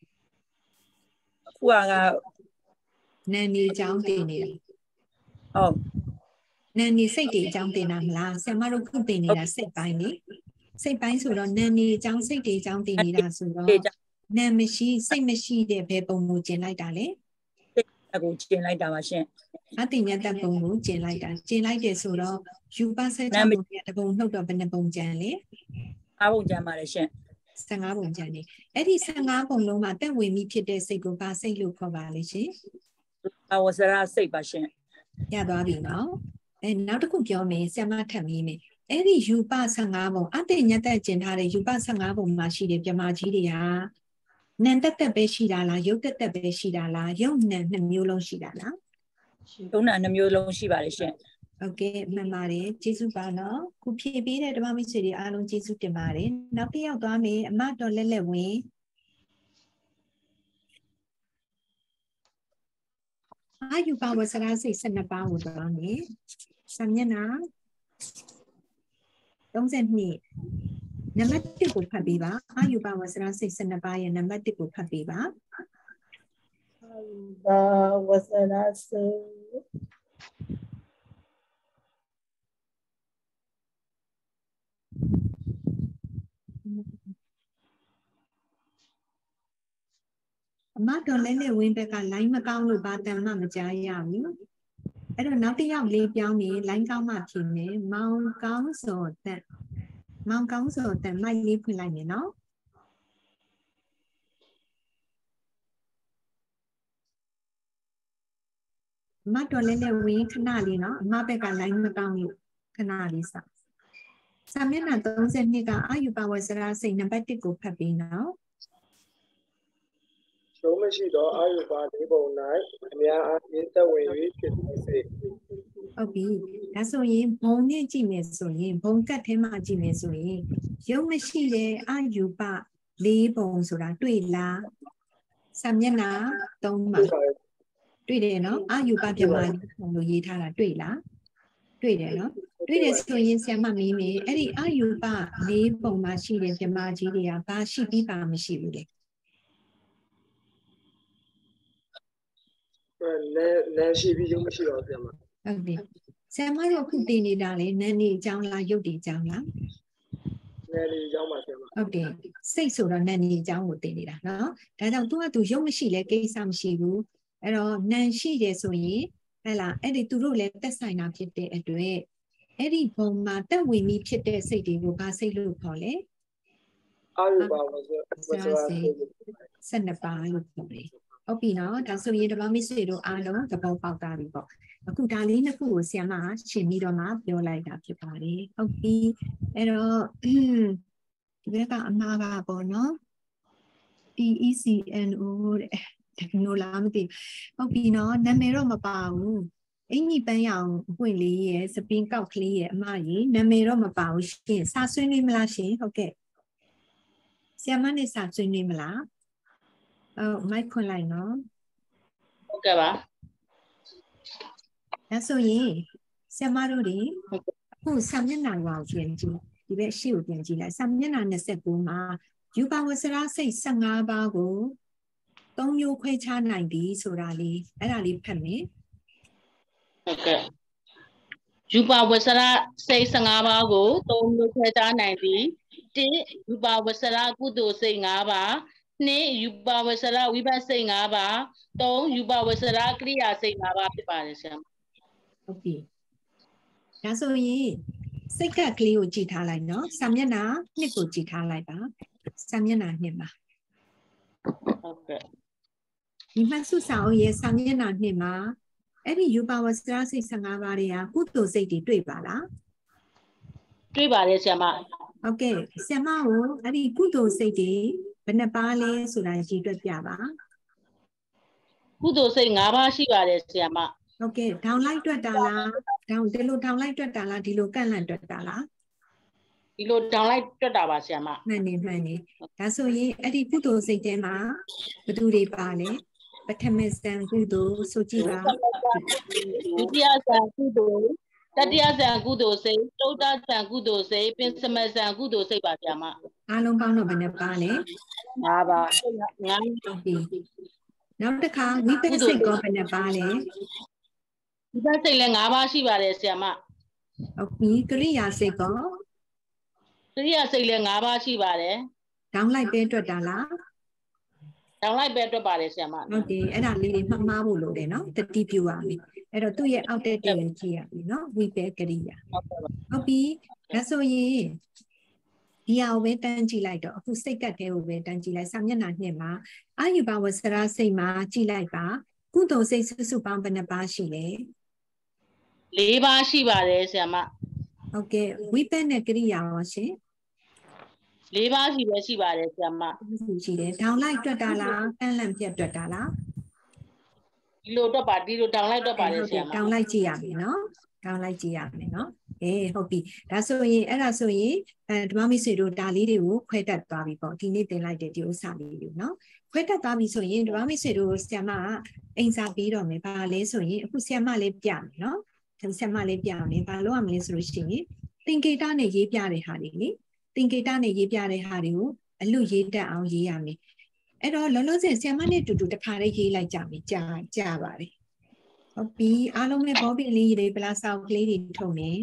Speaker 6: အခုက
Speaker 1: နာမ်နေအကြောင်းသင်နေတာ
Speaker 6: ဟုတ်
Speaker 1: နာမ်နေစိတ်တွေအကြောင်းသင်တာမလားဆရာမတို့ခုသင်နေတာစိတ်ပိုင်းလေစိတ်ပိုင်းဆိုတော့နာမ်နေအကြောင်းစိတ်တွေအကြောင်းသင်နေတာဆိုတော့နာမ်မရှိစိတ်မရှိတဲ့ဘယ်ပုံကိုကျင်လိုက်တာလဲ
Speaker 6: စိတ်ကိုကျင်လိုက်တာပါရှင်
Speaker 1: အတိညာတပုံကိုကျင်လိုက်တာကျင်လိုက်တယ်ဆိုတော့ယူပါဆက်ချောင်းပုံရဲ့တပုံနှုတ်တော့ဘယ်နှပုံကျန်လဲ
Speaker 6: အားပုံကျန်ပါတယ်ရှင်
Speaker 1: 十五ပုံကျန်နေအဲ့ဒီ十五ပုံလုံးမှာတက်ဝင်ပြီးဖြစ်တဲ့စိတ်ကိုဘာစိတ်လို့ခေါ်ပါလဲရှင်
Speaker 6: အဝဆရာစိတ်ပါရှင်
Speaker 1: ရသွားပြီနော်အဲနောက်တစ်ခုပြောမယ်ဆရာမထပ်မေးမယ်အဲ့ဒီယူပ十五ပုံအတိညတ်တက်ကျင်ထားတဲ့ယူပ十五ပုံမှာရှိတဲ့ပြမကြီးတွေကနံတက်တက်ပဲရှိတာလားရုပ်တက်တက်ပဲရှိတာလားရုပ်နံနှစ်မျိုးလုံးရှိတာလား
Speaker 6: ရုပ်နံနှစ်မျိုးလုံးရှိပါတယ်ရှင်
Speaker 1: ဟုတ်ကဲ့မှန်ပါတယ်ကျေးဇူးပါနော်ခုဖြည့်ပေးတဲ့ဓမ္မမိတ်ဆွေတွေအားလုံးကျေးဇူးတင်ပါတယ်နောက်တစ်ယောက်သွားမယ်အမတော်လက်လက်ဝင်အာယူပါဝဆရာစိတ်၁၂ပါးကိုသွားမယ်စာမျက်နှာ၃၂နံပါတ်တစ်ကိုဖတ်ပေးပါအာယူပါဝဆရာစိတ်၁၂ပါးရဲ့နံပါတ်တစ်ကိုဖတ်ပေးပါ
Speaker 6: အာယူပါဝဆရာစိတ်
Speaker 1: အမတော်လည်းနဲ့ဝင်းဘက်ကလိုင်းမကောင်းလို့ဘာတန်မှမကြားရဘူးအဲ့တော့နောက်တစ်ယောက်လေးပြောင်းနေလိုင်းကောင်းမှဖြစ်နေမောင်ကောင်းစောတက်မောင်ကောင်းစောတက်မိုက်လေးဖွင့်လိုက်မယ်နော်အမတော်လည်းနဲ့ဝင်းခဏလေးနော်အမဘက်ကလိုင်းမကောင်းလို့ခဏလေးစစာမျက်နှာ၃၂ကအာယူပါဝဆရာစိတ်နံပါတ်တစ်ကိုဖတ်ပြီးနော်
Speaker 7: ရုံးမရှိတော့အာယူပါလေးပုံ၌အများအားဖြင့်သက်ဝင်၍ဖြစ်စေ
Speaker 1: ဟုတ်ပြီဒါဆိုရင်ဘုံနဲ့ကြည့်မယ်ဆိုရင်ဘုံကတ်ထဲမှာကြည့်မယ်ဆိုရင်ရုံးမရှိတဲ့အာယူပါလေးပုံဆိုတာတွေ့လားစာမျက်နှာ၃မှာတွေ့တယ်နော်အာယူပါပြမလေးပုံလို့ရေးထားတာတွေ့လားတွေ့တယ်နော်တွေ့တယ်ဆိုရင်ဆရာမမေးမယ်အဲ့ဒီအာယူပါလေးပုံမှာရှိတဲ့ပြမကြီးတွေကဘာရှိပြီးပါမရှိဘူးလေ
Speaker 7: လဲလဲရှိပြီးရုံးမရှိတော့ပြန်မှာ
Speaker 1: ဟုတ်ပြီဆရာမတို့ခုတင်နေတာလေနန်းနေအကြောင်းလားရုပ်တည်အကြောင်းလား
Speaker 7: နယ်လေးကြောင်းပါဆရာမ
Speaker 1: ဟုတ်တယ်စိတ်ဆိုတော့နန်နေအကြောင်းကိုသိနေတာနော်ဒါကြောင့်သူကသူရုပ်မရှိလဲကိစ္စမရှိဘူးအဲ့တော့နန်ရှိတယ်ဆိုရင်ဟဲ့လားအဲ့ဒီသူတို့လည်းတက်ဆိုင်တာဖြစ်တဲ့အတွက်အဲ့ဒီဘုံမှာတက်ဝင်ပြီးဖြစ်တဲ့စိတ်တွေကိုဘာစိတ်လို့ခေါ်လဲ
Speaker 7: အာယုပါဝဆဝဆရာစိတ်
Speaker 1: ဆယ်နှစ်ပါးလို့ပြောတယ်ဟုတ်ပြီနော်ဒါဆိုရင်ဓမ္မမိတ်ဆွေတို့အားလုံးသဘောပေါက်တာပြီပေါ့အခုဒါလေးနှစ်ခုကိုဆရာမရှင်းပြီးတော့မှပြောလိုက်တာဖြစ်ပါတယ်ဟုတ်ပြီအဲ့တော့ဒီဘက်ကအမှားပါပေါ့နော် P E C N O တဲ့နိုးလားမသိဟုတ်ပြီနော်နာမည်တော့မပါဘူးအင်ကြီးပန်းရအောင်အပွင့်လေးရဲ့စပင်းကောက်ကလေးရဲ့အမကြီးနာမည်တော့မပါဘူးရှင်စာဆွေးနွေးမလားရှင်ဟုတ်ကဲ့ဆရာမနဲ့စာဆွေးနွေးမလားအော်မိုက်ခွန်လိုက်နော်
Speaker 8: ဟုတ်ကဲ့ပါ
Speaker 1: ဒါဆိုရင်ဆရာမတို့ဒီအခုစာမျက်နှာကိုပြန်ကြည့်ဒီဘက်ရှေ့ကိုပြန်ကြည့်လိုက်စာမျက်နှာနှစ်ကိုမှာယူပါဝဆရာစိတ်၁၅ပါးကိုသုံးမျိုးခွဲခြားနိုင်ပြီဆိုတာလေးအဲ့ဒါလေးဖတ်မယ်
Speaker 8: ဟုတ်ကဲ့ယူပါဝဆရာစိတ်၁၅ပါးကိုသုံးမျိုးခွဲခြားနိုင်ပြီ၁ယူပါဝဆရာကုသိုလ်စိတ်၅ပါး၂ယူပါဝဆရာဝိပဿနာစိတ်၅ပါး၃ယူပါဝဆရာကရိယာစိတ်၅ပါးဖြစ်ပါတယ်ဆရာ
Speaker 1: ဟုတ်ပြီဒါဆိုရင်စိတ်ကကလေးကိုကြည့်ထားလိုက်နော်စာမျက်နှာနှစ်ကိုကြည့်ထားလိုက်ပါစာမျက်နှာနှစ်မှာ
Speaker 8: ဟုတ်ကဲ့
Speaker 1: ဒီမှတ်စုစာအုပ်ရဲ့စာမျက်နှာနှစ်မှာအဲ့ဒီယူပါဝဆရာစိတ်၁၅ပါးတွေကကုသိုလ်စိတ်တွေတွေ့ပါလား
Speaker 8: တွေ့ပါတယ်ဆရာမ
Speaker 1: ဟုတ်ကဲ့ဆရာမကိုအဲ့ဒီကုသိုလ်စိတ်တွေဘယ်နှပါလဲဆိုတာရည်တွက်ပြပါ
Speaker 8: ကုသိုလ်စိတ်၅ပါးရှိပါတယ်ဆရာမ
Speaker 1: ဟုတ်ကဲ့ဒေါင်းလိုက်တွက်တာလားဒေါင်းဒီလိုဒေါင်းလိုက်တွက်တာလားဒီလိုကန့်လန့်တွက်တာလား
Speaker 8: ဒီလိုဒေါင်းလိုက်တွက်တာပါဆရာမ
Speaker 1: မှန်နေမှန်နေဒါဆိုရင်အဲ့ဒီကုသိုလ်စိတ်ထဲမှာဘယ်သူတွေပါလဲပထမဇန်ကုသိုလ်ဆိုကြည့်ပါ
Speaker 8: ဒုတိယဇန်ကုသိုလ်တတိယဇန်ကုသိုလ်စိတ်သုတ္တဇန်ကုသိုလ်စိတ်ပင်စမဇန်ကုသိုလ်စိတ်ပါဆရာမ
Speaker 1: အားလုံးပေါင်းတော့ဘယ်နှပါလဲ
Speaker 8: ၅ပါး၅
Speaker 1: ပြီနောက်တစ်ခါဝိပဿနာစိတ်ကောဘယ်နှပါလဲ
Speaker 8: ဝိပဿနာစိတ်လည်း၅ပါးရှိပါတယ်ဆရာမ
Speaker 1: ဟုတ်ပြီကရိယာစိတ်ကော
Speaker 8: ကရိယာစိတ်လည်း၅ပါးရှိပါတယ်
Speaker 1: ဒေါင်းလိုက်ပဲတွက်တာလား
Speaker 8: ဒေါင်းလိုက်ပဲတွက်ပါတယ်ဆရာမ
Speaker 1: ဟုတ်တယ်အဲ့ဒါလေးတွေမှတ်မှားဖို့လိုတယ်နော်တတိပြုရမယ်အဲ့တော့သူ့ရဲ့အောက်တက်တယ်ကြည့်ရပြီနော်ဝိပဿနာကရိယာဟုတ်ပြီဒါဆိုရင်ဒီဟာကိုပဲတန်းကြည့်လိုက်တော့အခုစိတ်ကတ်တဲ့ကိုပဲတန်းကြည့်လိုက်စာမျက်နှာနှစ်မှာအာယုဘဝဆရာစိတ်မှာကြည့်လိုက်ပါကုသိုလ်စိတ်စုစုပေါင်းဘယ်နှပါရှိလဲ
Speaker 8: ၄ပါးရှိပါတယ်ဆရာမ
Speaker 1: ဟုတ်ကဲ့ဝိပဿနာကရိယာရောရှင်
Speaker 8: ၄ပါးရှိပဲရှိပါတယ်ဆရာမ
Speaker 1: ရှိတယ်ဒေါင်းလိုက်တွက်တာလားတန်းလန့်ပြတ်တွက်တာလား
Speaker 8: ဒီလိုတွက်ပါဒီလိုဒေါင်းလိုက်တွက်ပါတယ်ဆရာမ
Speaker 1: ဒေါင်းလိုက်ကြည့်ရပြီနော်ဒေါင်းလိုက်ကြည့်ရမယ်နော်အေးဟုတ်ပြီဒါဆိုရင်အဲ့ဒါဆိုရင်အဲဓမ္မမိတ်ဆွေတို့ဒါလေးတွေကိုခွဲတတ်သွားပြီပေါ့ဒီနေ့သင်လိုက်တဲ့ဒီဥစ္စာလေးတွေနော်ခွဲတတ်သွားပြီဆိုရင်ဓမ္မမိတ်ဆွေတို့ဆရာမအိမ်စာပေးတော့မယ်ဘာလဲဆိုရင်အခုဆရာမလေးပြမယ်နော်ဆရာမလေးပြမယ်ဘာလို့ရမလဲဆိုလို့ရှိရင်သင်္ကေတနဲ့ရေးပြတဲ့ဟာတွေလေသင်္ကေတနဲ့ရေးပြတဲ့ဟာတွေကိုအလွတ်ရေးတတ်အောင်ရေးရမယ်အဲ့တော့လောလောဆယ်ဆရာမနဲ့တူတူတစ်ခါလေးရေးလိုက်ကြမယ်ကြာကြာပါတယ်ဟုတ်ပြီအားလုံးပဲဘောပင်လေးတွေပလာဆောက်ကလေးတွေထုံနေ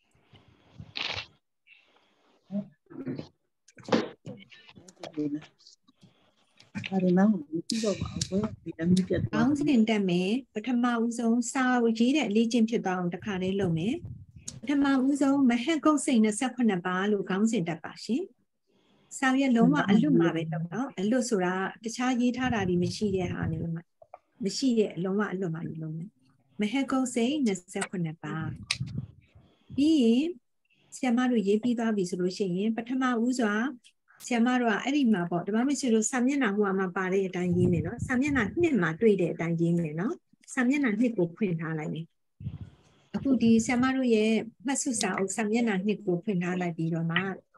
Speaker 9: အဲ့ဒါမှမပြီးတော့ပါဘူးဒီတမ်းပြတ်
Speaker 1: အောင်စင်တက်မယ်ပထမဦးဆုံးစာရေးတဲ့အလေးချင်းဖြစ်သွားအောင်တစ်ခါလေးလုပ်မယ်ပထမဦးဆုံးမဟက်ကုတ်စိတ်၂၈ပါးလို့ခေါင်းစဉ်တက်ပါရှင်စာရွက်လုံးဝအလွတ်မှာပဲတော့နော်အလွတ်ဆိုတာတခြားရေးထားတာဒီမရှိတဲ့ဟာမျိုးမှာမရှိတဲ့အလုံးဝအလွတ်မှာယူလုံးမယ်မဟက်ကုတ်စိတ်၂၈ပါးပြီးရင်ဆရာမတို့ရေးပြီးသွားပြီဆိုလို့ရှိရင်ပထမဦးစွာဆရာမတို့ကအဲ့ဒီမှာပေါ့ဓမ္မမစ္စတို့စာမျက်နှာဟိုမှာပါတဲ့အတိုင်းရေးမယ်နော်စာမျက်နှာနှစ်မှာတွေ့တဲ့အတိုင်းရေးမယ်နော်စာမျက်နှာနှစ်ကိုဖွင့်ထားလိုက်မယ်အခုဒီဆရာမတို့ရဲ့မှတ်စုစာအုပ်စာမျက်နှာနှစ်ကိုဖွင့်ထားလိုက်ပြီးတော့မှ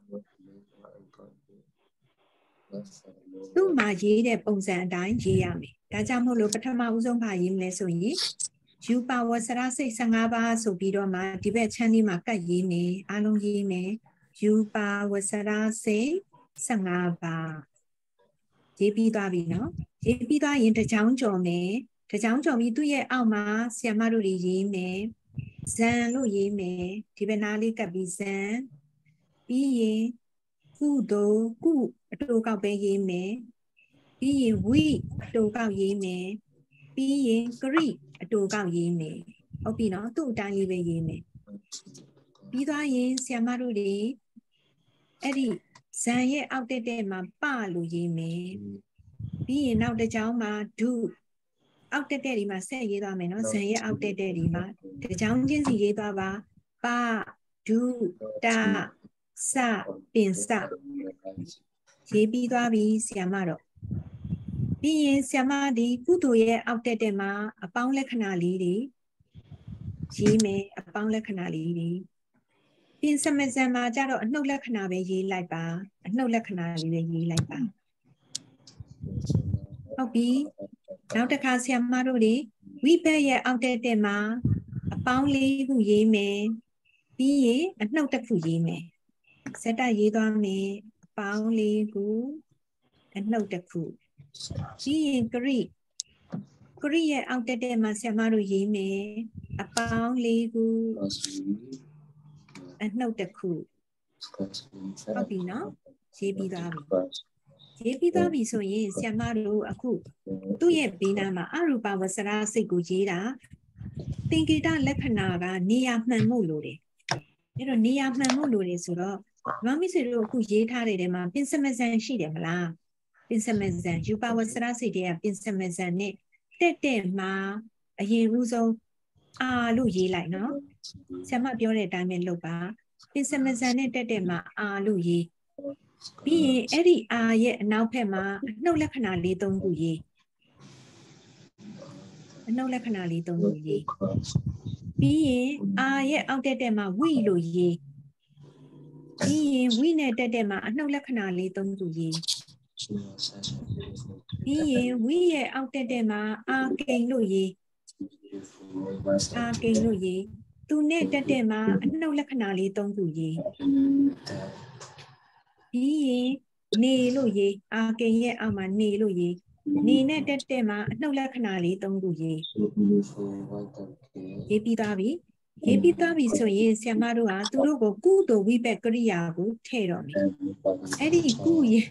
Speaker 1: သူ့မှာရေးတဲ့ပုံစံအတိုင်းရေးရမယ်ဒါကြောင့်မို့လို့ပထမဦးဆုံးပါရေးမလဲဆိုရင်ယူပါဝဆရာစိတ်၁၅ပါးဆိုပြီးတော့မှဒီဘက်ချမ်းလေးမှာကတ်ရေးမယ်အားလုံးရေးမယ်ယူပါဝဆရာစိတ်၁၅ပါးရေးပြီးသွားပြီနော်ရေးပြီးသွားရင်တစ်ချောင်းကျော်မယ်တစ်ချောင်းကျော်ပြီးသူ့ရဲ့အောက်မှာဆရာမတို့တွေရေးမယ်ဇန်လို့ရေးမယ်ဒီဘက်နားလေးကပ်ပြီးဇန်ပြီးရင်ကုသိုလ်ကုအတူကောက်ပဲရေးမယ်ပြီးရင်ဝိအတူကောက်ရေးမယ်ပြီးရင်ကရိအတူကောက်ရေးမယ်ဟုတ်ပြီနော်သူ့အတိုင်းလေးပဲရေးမယ်ပြီးသွားရင်ဆရာမတို့တွေအဲ့ဒီဇန်ရဲ့အောက်တက်တဲ့မှာပလို့ရေးမယ်ပြီးရင်နောက်တစ်ကြောင်းမှာဒုအောက်တက်တဲ့ဒီမှာဆက်ရေးသွားမယ်နော်ဇန်ရဲ့အောက်တက်တဲ့ဒီမှာတစ်ကြောင်းချင်းစီရေးသွားပါပဒုတာစပင်စရေးပြီးသွားပြီဆရာမတော့ပြီးရင်ဆရာမဒီကုသိုလ်ရဲ့အောက်တက်တဲ့မှာအပေါင်းလက္ခဏာလေးတွေရေးမယ်အပေါင်းလက္ခဏာလေးတွေပြင်စမဇန်မှာကြတော့အနှုတ်လက္ခဏာပဲရေးလိုက်ပါအနှုတ်လက္ခဏာလေးပဲရေးလိုက်ပါဟုတ်ပြီနောက်တစ်ခါဆရာမတို့တွေဝိဘတ်ရဲ့အောက်တက်တဲ့မှာအပေါင်းလေးခုရေးမယ်ပြီးရင်အနှုတ်တစ်ခုရေးမယ်စက်တရေးသွားမယ်အပေါင်းလေးခုအနှုတ်တစ်ခုပြီးရင်ကရိကရိရဲ့အောက်တက်တဲ့မှာဆရာမတို့ရေးမယ်အပေါင်းလေးခုအနှုတ်တစ်ခုဟုတ်ပြီနော်ရေးပြီးသွားပြီရေးပြီးသွားပြီဆိုရင်ဆရာမတို့အခုသူ့ရဲ့ဘေးနားမှာအရူပဝဆရာစိတ်ကိုရေးတာသင်္ကေတလက္ခဏာကနေရာမှန်မှုလို့တယ်အဲ့တော့နေရာမှန်မှုလို့တယ်ဆိုတော့မမစ်စီတို့အခုရေးထားတဲ့ထဲမှာပင်စမဇန်ရှိတယ်မလားပင်စမဇန်ယူပဝဆရာစိတ်တွေကပင်စမဇန်နဲ့တက်တက်မှာအရင်ဦးဆုံးအာလို့ရေးလိုက်နော်ဆရာမပြောတဲ့အတိုင်းပဲလုပ်ပါပင်စမဇန်နဲ့တက်တက်မှာအာလို့ရေးပြီးရင်အဲ့ဒီအာရဲ့အနောက်ဘက်မှာအနှုတ်လက္ခဏာလေးသုံးခုရေးအနှုတ်လက္ခဏာလေးသုံးခုရေးပြီးရင်အာရဲ့အောက်တက်တက်မှာဝိလို့ရေးပြီးရင်ဝိနဲ့တက်တက်မှာအနှုတ်လက္ခဏာလေးသုံးခုရေးပြီးရင်ဝိရဲ့အောက်တက်တက်မှာအာကိန်လို့ရေးအာကိန်လို့ရေးသူနဲ့တက်တက်မှာအနှုတ်လက္ခဏာလေးသုံးခုရေးပြီးရင်နေလို့ရေးအာကိန်ရဲ့အောက်မှာနေလို့ရေးနေနဲ့တက်တက်မှာအနှုတ်လက္ခဏာလေးသုံးခုရေးရေးပြီးသားပြီရေးပြီးသားပြီဆိုရင်ဆရာမတို့ကသူတို့ကိုကုသိုလ်ဝိဘတ်ကရိယာကိုထည့်တော့မယ်အဲ့ဒီကုရဲ့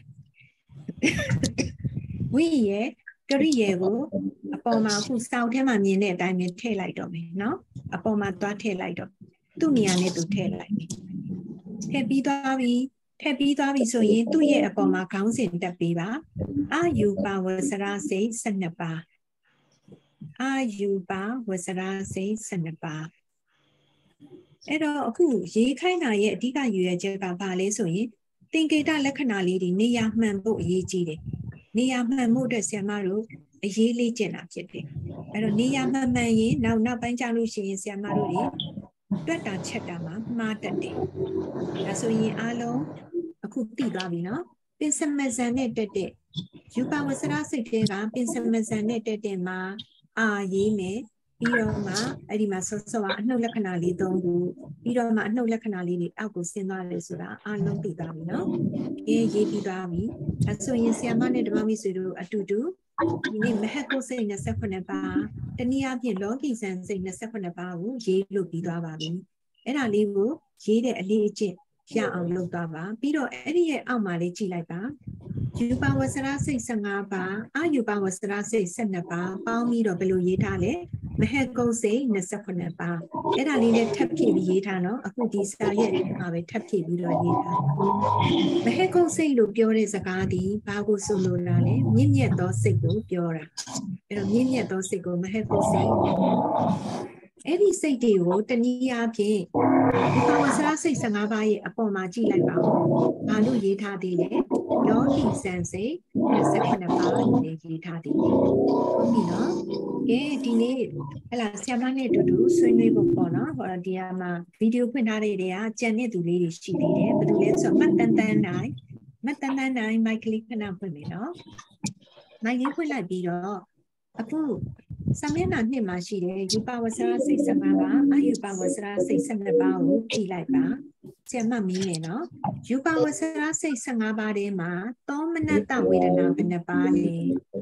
Speaker 1: ဝိရဲ့ကရိယာကိုအပေါ်မှာအခုစောက်ထဲမှာမြင်တဲ့အတိုင်းပဲထည့်လိုက်တော့မယ်နော်အပေါ်မှာသွားထည့်လိုက်တော့သူ့နေရာနဲ့သူထည့်လိုက်မယ်ထည့်ပြီးသွားပြီထည့်ပြီးသွားပြီဆိုရင်သူ့ရဲ့အပေါ်မှာခေါင်းစဉ်တက်ပေးပါအာယူပါဝဆရာစိတ်၁၂ပါးအာယူပါဝဆရာစိတ်၁၂ပါးအဲ့တော့အခုရေးခိုင်းတာရဲ့အဓိကရည်ရွယ်ချက်ကဘာလဲဆိုရင်သင်္ကေတလက္ခဏာလေးတွေနေရာမှန်ဖို့အရေးကြီးတယ်နေရာမှန်ဖို့အတွက်ဆရာမတို့အရေးလေးကျင့်တာဖြစ်တယ်အဲ့တော့နေရာမှန်မှန်ရင်နောက်နောက်ပိုင်းကျလို့ရှိရင်ဆရာမတို့တွေတွက်တာချက်တာမှာမှားတတ်တယ်ဒါဆိုရင်အားလုံးအခုသိသွားပြီနော်ပင်စမဇန်နဲ့တက်တဲ့ယူပဝဆရာစိတ်တွေကပင်စမဇန်နဲ့တက်တဲ့မှာအာရေးမယ်ပြီးတော့မှအဲ့ဒီမှာဆော့ဆော့အနှုတ်လက္ခဏာလေးသုံးခုပြီးတော့မှအနှုတ်လက္ခဏာလေးတွေအောက်ကိုဆင်းသွားတယ်ဆိုတာအားလုံးသိသွားပြီနော်အေးရေးပြီးသွားပြီအဲဆိုရင်ဆီယမနဲ့ဓမ္မမိတ်ဆွေတို့အတူတူဒီနေ့မဟက်ကိုစိတ်၂၈ပါးတနည်းအားဖြင့်လောကီဇန်စိတ်၂၈ပါးကိုရေးလို့ပြီးသွားပါပြီအဲ့ဒါလေးကိုရေးတဲ့အလေးအကျင့်ရအောင်လုပ်သွားပါပြီးတော့အဲ့ဒီရဲ့အောက်မှာလေးကြည့်လိုက်ပါယူပဝဆရာစိတ်၁၅ပါးအာယူပဝဆရာစိတ်၁၂ပါးပေါင်းပြီးတော့ဘယ်လိုရေးထားလဲမဟက်ကုတ်စိတ်၂၈ပါးအဲ့ဒါလေးနဲ့ထပ်ဖြည့်ပြီးရေးထားနော်အခုဒီစာရဲ့မှာပဲထပ်ဖြည့်ပြီးတော့ရေးထားမဟက်ကုတ်စိတ်လို့ပြောတဲ့စကားဒီဘာကိုဆိုလိုတာလဲမြင့်မြတ်သောစိတ်ကိုပြောတာအဲ့တော့မြင့်မြတ်သောစိတ်ကိုမဟက်ကုတ်စိတ်အဲ့ဒီစိတ်တွေကိုတနည်းအားဖြင့်ဒီပါဝဆရာစိတ်၁၅ပါးရဲ့အပေါ်မှာကြည့်လိုက်ပါဦးဘာလို့ရေးထားသေးလဲလောကီဇန်စိတ်၂၈ပါးလို့ရေးထားသေးတယ်ဟုတ်ပြီနော်ကဲဒီနေ့ဟလာဆရာမနဲ့အတူတူဆွေးနွေးဖို့ပေါ့နော်ဟောဒီမှာဗီဒီယိုဖွင့်ထားတဲ့တွေကကြံတဲ့သူလေးတွေရှိသေးတယ်ဘယ်သူလဲဆိုတော့မှတ်တန်တန်နိုင်မှတ်တန်တန်နိုင်မိုက်ကလေးခဏဖွင့်မယ်နော်မိုက်လေးဖွင့်လိုက်ပြီးတော့အခုစာမျက်နှာနှစ်မှာရှိတယ်ယူပဝဆရာစိတ်၁၅ပါးအယူပဝဆရာစိတ်၁၂ပါးကိုကြည့်လိုက်ပါဆရာမမင်းမယ်နော်ယူပဝဆရာစိတ်၁၅ပါးထဲမှာသောမနတဝေဒနာဘယ်နှပါးလဲ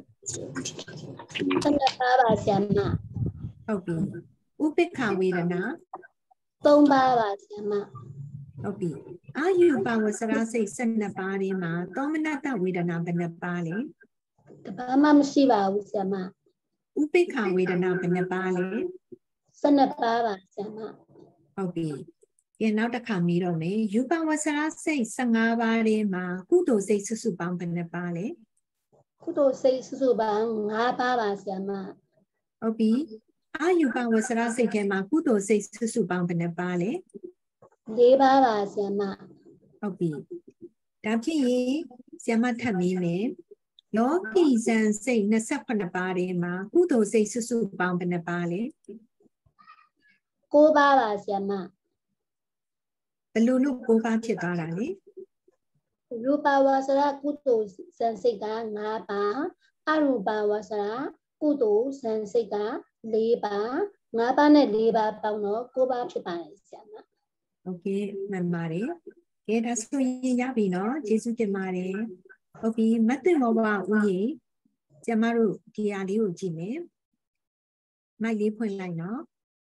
Speaker 10: ၁၂ပါးပါဆရာမ
Speaker 1: ဟုတ်ပြီဥပိ္ပခဝေဒနာ
Speaker 10: ၃ပါးပါဆရာမ
Speaker 1: ဟုတ်ပြီအာယူပါဝဆရာစိတ်၁၂ပါးဒီမှာသောမနတဝေဒနာဘယ်နှပါးလဲ
Speaker 10: တပါးမှမရှိပါဘူးဆရာမ
Speaker 1: ဥပိ္ပခဝေဒနာဘယ်နှပါးလဲ
Speaker 10: ၁၂ပါးပါဆရာမ
Speaker 1: ဟုတ်ပြီကဲနောက်တစ်ခါမီးတော့မယ်ယူပါဝဆရာစိတ်၁၅ပါးဒီမှာကုသိုလ်စိတ်စုစုပေါင်းဘယ်နှပါးလဲ
Speaker 10: ကုသိုလ်စိတ်စုစုပေါင်း၅ပါးပါဆရာမ
Speaker 1: ဟုတ်ပြီအာယူပါဝဆရာစိတ်ထဲမှာကုသိုလ်စိတ်စုစုပေါင်းဘယ်နှပါးလဲ
Speaker 10: လေးပါးပါဆရာမ
Speaker 1: ဟုတ်ပြီဒါဖြစ်ရင်ဆရာမထပ်မေးမယ်လောကီဇန်စိတ်၂၈ပါးထဲမှာကုသိုလ်စိတ်စုစုပေါင်းဘယ်နှပါးလဲ
Speaker 10: ၉ပါးပါဆရာမ
Speaker 1: ဘယ်လိုလို့၉ပါးဖြစ်သွားတာလဲ
Speaker 10: ရူပဝါစရကုသိုလ်ဇန်စိတ်က၅ပါးအရူပဝါစရကုသိုလ်ဇန်စိတ်က၄ပါး၅ပါးနဲ့၄ပါးပေါင်းတော့၉ပါးဖြစ်ပါတယ်ဆရာမ
Speaker 1: โอเคမှန်ပါတယ်ကဲဒါဆိုရင်ရပြီနော်ကျေးဇူးတင်ပါတယ်ဟုတ်ပြီမတ်တင်ဘောဘဦးရေကျမတို့ဒီဟာလေးကိုကြည့်မယ်မိုက်လေးဖွင့်လိုက်နော်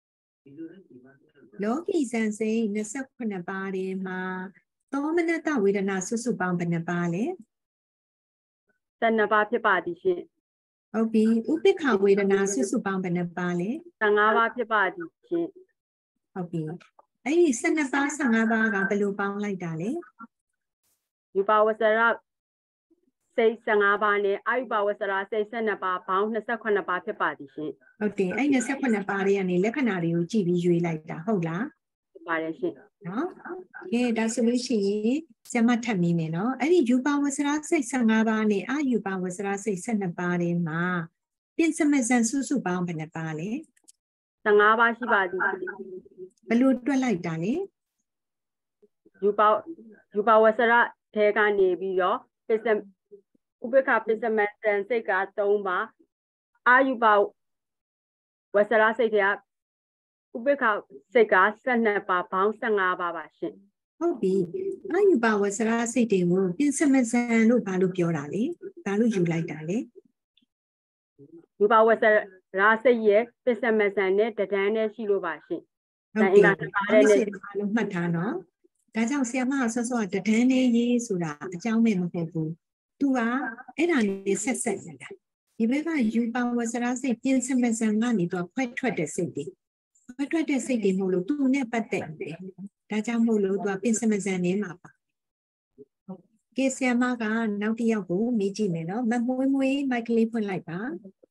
Speaker 1: လောကီဇန်စိတ်၂၈ပါးထဲမှာသောမနတဝေဒနာစုစုပေါင်းဘယ်နှပါးလဲ
Speaker 11: ၁၂ပါးဖြစ်ပါသည်ရှင်
Speaker 1: ဟုတ်ပြီဥပိ္ပခဝေဒနာစုစုပေါင်းဘယ်နှပါးလဲ
Speaker 11: ၁၅ပါးဖြစ်ပါသည်ရှင်
Speaker 1: ဟုတ်ပြီအဲ့ဒီ၁၂ပါး၁၅ပါးကဘယ်လိုပေါင်းလိုက်တာလဲ
Speaker 11: ယူပါဝဆရာစိတ်၁၅ပါးနဲ့အာယူပါဝဆရာစိတ်၁၂ပါးပေါင်း၂၈ပါးဖြစ်ပါသည်ရှင်
Speaker 1: ဟုတ်တယ်အဲ့၂၈ပါးတွေကနေလက္ခဏာတွေကိုကြည့်ပြီးရွေးလိုက်တာဟုတ်လား
Speaker 11: ဟုတ်ပါတယ်ရှင်
Speaker 1: နော်ကဲဒါဆိုလို့ရှိရင်ဆရာမထပ်မိမယ်နော်အဲ့ဒီယူပါဝဆရာစိတ်၁၅ပါးနဲ့အာယူပါဝဆရာစိတ်၁၂ပါးတွေမှာပြင်စမဇန်စုစုပေါင်းဘယ်နှပါးလဲ
Speaker 11: ၁၅ပါးရှိပါသည်
Speaker 1: ဘယ်လိုတွက်လိုက်တာလဲ
Speaker 11: ယူပါယူပါဝဆရာထဲကနေပြီးတော့ပစ္စဥပ္ပခပစ္စမဇန်စိတ်က၃ပါးအာယူပါဝဆရာစိတ်ကဥပ္ပခစိတ်က၁၂ပါးပေါင်း၁၅ပါးပါရှင်
Speaker 1: ဟုတ်ပြီအာယူပါဝဆရာစိတ်တွေကိုပြင်စမဇန်လို့ဘာလို့ပြောတာလဲဘာလို့ယူလိုက်တာလဲ
Speaker 11: ယူပါဝဆရာစိတ်ရဲ့ပစ္စမဇန်နဲ့တဒန်းနဲ့ရှိလို့ပါရှင်
Speaker 1: ဟုတ်ကဲ့အဲ့ဒီဘာလို့မှတ်ထားနော်ဒါကြောင့်ဆရာမဆော့ဆော့တဒန်းလေးရေးဆိုတာအကြောင်းမဲ့မဟုတ်ဘူးသူကအဲ့ဒါနဲ့ဆက်ဆက်နေတာဒီဘက်ကယူပါဝဆရာစိတ်ပြင်စမဇန်ကနေတော့ခွဲထွက်တဲ့စိတ်တွေခွဲထွက်တဲ့စိတ်တွေမို့လို့သူနဲ့ပတ်သက်တယ်ဒါကြောင့်မို့လို့သူကပြင်စမဇန်နေမှာပါကဲဆရာမကနောက်တစ်ယောက်ကိုမေးကြည့်မယ်နော်မမွေးမွေးမိုက်ကလေးဖွင့်လိုက်ပါ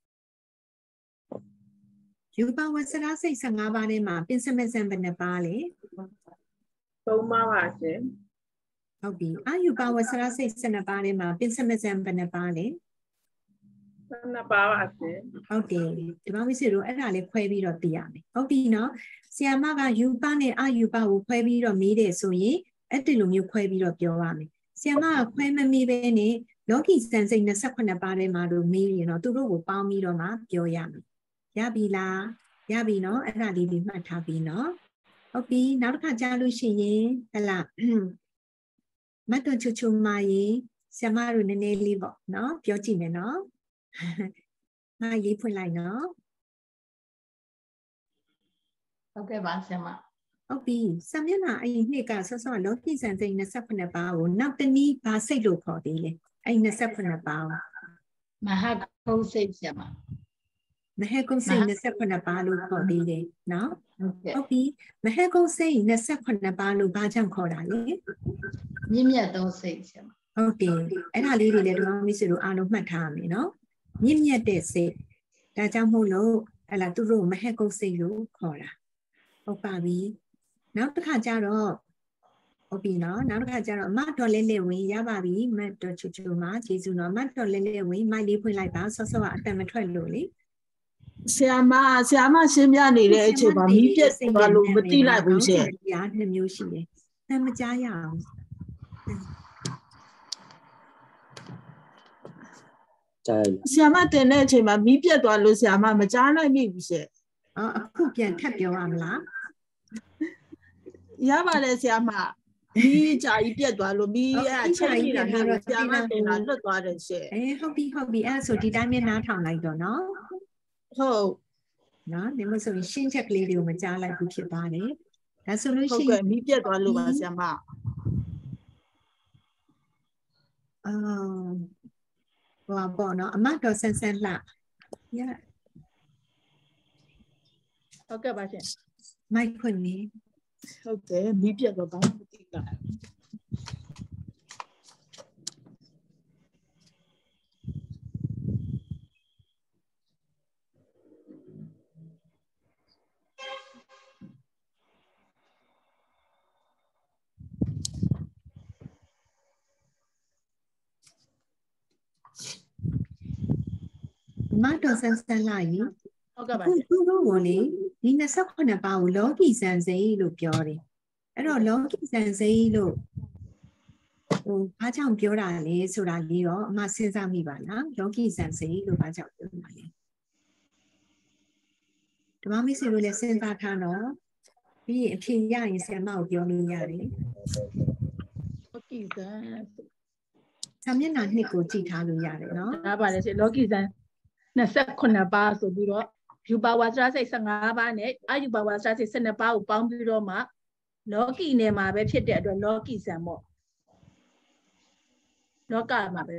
Speaker 1: ယူပါဝဆရာစိတ်၁၅ပါးထဲမှာပြင်စမဇန်ဘယ်နှပါးလဲ
Speaker 4: ၃ပါးပါရှင်
Speaker 1: ဟုတ်ပြီအာယူပါဝဆရာစိတ်၁၂ပါးထဲမှာပြင်စမဇန်ဘယ်နှပါးလဲ
Speaker 4: ၁၂ပါးပါရှင်
Speaker 1: ဟုတ်တယ်ဒီမှာမိစေတို့အဲ့ဒါလေးခွဲပြီးတော့သိရမယ်ဟုတ်ပြီနော်ဆရာမကယူပါနဲ့အာယူပါကိုခွဲပြီးတော့မေးတယ်ဆိုရင်အဲ့ဒီလိုမျိုးခွဲပြီးတော့ပြောရမယ်ဆရာမကခွဲမမေးဘဲနဲ့လောကီစံစိတ်၂၈ပါးထဲမှာလို့မေးရင်တော့သူတို့ကိုပေါင်းပြီးတော့မှပြောရမယ်ရပြီလားရပြီနော်အဲ့ဒါလေးပြီးမှတ်ထားပြီနော်ဟုတ်ပြီနောက်တစ်ခါကြားလို့ရှိရင်ဟလာမတ်တော်ချူချူမာရင်ဆရာမတို့နည်းနည်းလေးပေါ့နော်ပြောကြည့်မယ်နော်ငါရေးဖွင့်လိုက်နော်
Speaker 3: ဟုတ်ကဲ့ပါဆရာမ
Speaker 1: ဟုတ်ပြီစာမျက်နှာအဲ့ဒီနှစ်ကဆော့ဆော့လောကီစံစိတ်၂၈ပါးကိုနောက်တနည်းဘာစိတ်လို့ခေါ်သေးလဲအဲ့၂၈ပါး
Speaker 3: မဟာကုစိတ်ဆရာမ
Speaker 1: မဟေကုစိတ်၂၈ပါးလို့ခေါ်သေးတယ်နော်ဟုတ်ပြီမဟေကုစိတ်၂၈ပါးလို့ဘာကြောင့်ခေါ်တာလဲ
Speaker 3: မြင့်မြတ်သောစိတ်ဆရာမ
Speaker 1: ဟုတ်တယ်အဲ့ဒါလေးတွေလည်းဒီမှာမိတ်ဆွေတို့အားလုံးမှတ်ထားရမယ်နော်မြင့်မြတ်တဲ့စိတ်ဒါကြောင့်မို့လို့အဲ့လာသူတို့မဟက်ကုတ်စိတ်လို့ခေါ်တာဟုတ်ပါပြီနောက်တစ်ခါကျတော့ဟုတ်ပြီနော်နောက်တစ်ခါကျတော့မတ်တော်လေးလေးဝင်ရပါပြီမတ်တော်ချူချူမှာကျေးဇူးနော်မတ်တော်လေးလေးဝင်မိုက်လေးဖွင့်လိုက်ပါဆော့ဆော့ကအတန်မထွက်လို့လေ
Speaker 12: ဆရာမဆရာမရှင်းပြနေတဲ့အချိန်မှာမီးပြက်သွားလို့မတိလိုက်ဘူးရှင်
Speaker 1: ။ညာနှစ်မျိုးရှိတယ်။အဲမကြားရအောင်။
Speaker 12: ကြားရဆရာမတင်တဲ့အချိန်မှာမီးပြက်သွားလို့ဆရာမမကြားနိုင်မိဘူးရှင်
Speaker 1: ။အော်အခုပြန်ထပ်ပြောရမလား
Speaker 12: ။ရပါတယ်ဆရာမ။မီးကြာကြီးပြက်သွားလို့မီးအချက်ကြီးတာတော့ဆရာမတင်တာလွတ်သွားတယ်ရှင်
Speaker 1: ။အေးဟုတ်ပြီဟုတ်ပြီအဲဆိုဒီတိုင်းနဲ့နားထောင်လိုက်တော့နော်
Speaker 12: ။ဟုတ်
Speaker 1: နော်ဒီမှာဆိုရင်ရှင်းချက်ကလေးတွေကိုမကြားလိုက်ဘူးဖြစ်ပါတယ်ဒါဆိုလို့
Speaker 12: ဟုတ်
Speaker 1: ရှိ
Speaker 12: ကဲ့
Speaker 1: ရင်
Speaker 12: မီးပြတ်သွားလို့ပါဆရာမ
Speaker 1: အာဟိုပေါ့နော်အမတော်ဆန်းဆန်းလှရ
Speaker 2: ဟုတ်ကဲ့ပါရှင်
Speaker 1: မိုက်ခွင့်နေ
Speaker 12: ဟုတ်ကဲ့မီးပြတ်တော့ဘာမှမသိတာ
Speaker 1: အမတော်ဆန်းဆန်းလှကြီး
Speaker 2: ဟုတ်ကဲ့ပါ
Speaker 1: ခု
Speaker 2: ရှင်
Speaker 1: သူတို့ကိုလေဒီยี่สิบหกပါးကိုလောကီစံစိတ်လို့ပြောတယ်အဲ့တော့လောကီစံစိတ်လို့ဟိုဘာကြောင့်ပြောတာလဲဆိုတာလေးတော့အမစဉ်းစားမိပါလားလောကီစံစိတ်လို့ဘာကြောင့်ပြောတာလဲဓမ္မမိတ်ဆွေတို့လည်းစဉ်းစားထားတော့ပြီးရင်အဖြေရရင်ဆရာမကိုပြောလို့ရတယ်
Speaker 2: လောကီဇန်
Speaker 1: ဆာမျက်နှာနှစ်ကိုကြည့်ထားလို့ရတယ်နော်
Speaker 2: ဒါပါလေရှင်လောကီဇန်ยี่สิบหกပါးဆိုပြီးတော့ယူပါဝါစရာစိတ်สิบห้าပါးနဲ့အယူပါဝါစရာစိတ်สิบเอ็ดပါးကိုပေါင်းပြီးတော့မှလောကီနယ်မှာပဲဖြစ်တဲ့အတွက်လောကီဇန်ပေါ့လောကမှာပဲ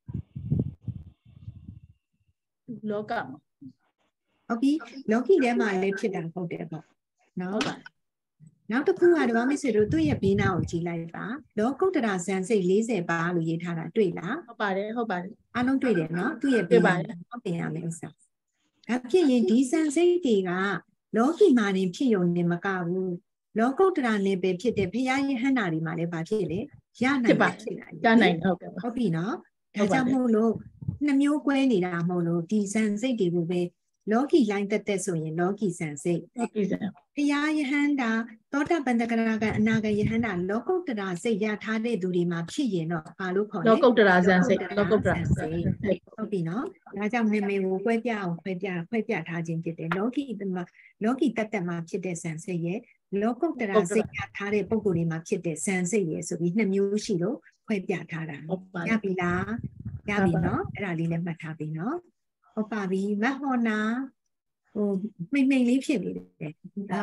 Speaker 2: လောကမှာ
Speaker 1: ဟုတ်ပြီလောကီထဲမှာလည်းဖြစ်တာဟုတ်တယ်ပေါ့နော်နောက်တစ်ခုကဓမ္မမိတ်ဆွေတို့သူ့ရဲ့ဘေးနားကိုကြည့်လိုက်ပါလောကုတ္တရာဇန်စိတ်สี่สิบပါလို့ရေးထားတာတွေ့လား
Speaker 2: ဟုတ်ပါတယ်ဟုတ်ပါတယ်
Speaker 1: အားလုံးတွေ့တယ်နော်သူ့ရဲ့ဘေးနားဟုတ်တယ်ရမယ်ဥစ္စာဒါဖြစ်ရင်ဒီဇန်စိတ်တွေကလောကီမှာနေဖြစ်ရုံနဲ့မကဘူးလောကုတ္တရာနယ်ပယ်ဖြစ်တဲ့ဘုရားယဟန္တာတွေမှာလည်းဗာဖြစ်လေရနိုင်ပါဖြစ်နိုင်
Speaker 2: ရနိုင်ဟုတ်ကဲ့
Speaker 1: ဟုတ်ပြီနော်ဒါကြောင့်မို့လို့နှစ်မျိုးကွဲနေတာမဟုတ်လို့ဒီဇန်စိတ်တွေကိုပဲလောကီလိုင်းတက်တက်ဆိုရင်လောကီဇန်စိတ်
Speaker 2: လောကီဇန်
Speaker 1: ဘုရားယဟန္တာသောတာပန်တဂရကအနာဂယဟန္တာလောကုတ္တရာစိတ်ရထားတဲ့သူတွေမှာဖြစ်ရင်တော့ဘာလို့ခေါ်လဲ
Speaker 2: လောကုတ္တရာဇန်စိတ်လောကုတ္တရာစိတ်
Speaker 1: ဟုတ်ပြီနော်ဒါကြောင့်မေမေကိုခွဲပြအောင်ခွဲပြခွဲပြထားခြင်းဖြစ်တယ်လောကီမှာလောကီတက်တက်မှာဖြစ်တဲ့ဇန်စိတ်ရဲ့လောကုတ္တရာစိတ်ရထားတဲ့ပုံကိုယ်တွေမှာဖြစ်တဲ့ဇန်စိတ်ရဲ့ဆိုပြီးနှစ်မျိုးရှိလို့ခွဲပြထားတာရပြီလားရပြီနော်အဲ့ဒါလေးလည်းမှတ်ထားပြီနော်ဟုတ်ပါပြီမဟောနာဟိုမိမ့်မိမ့်လေးဖြစ်နေတယ်ဒါ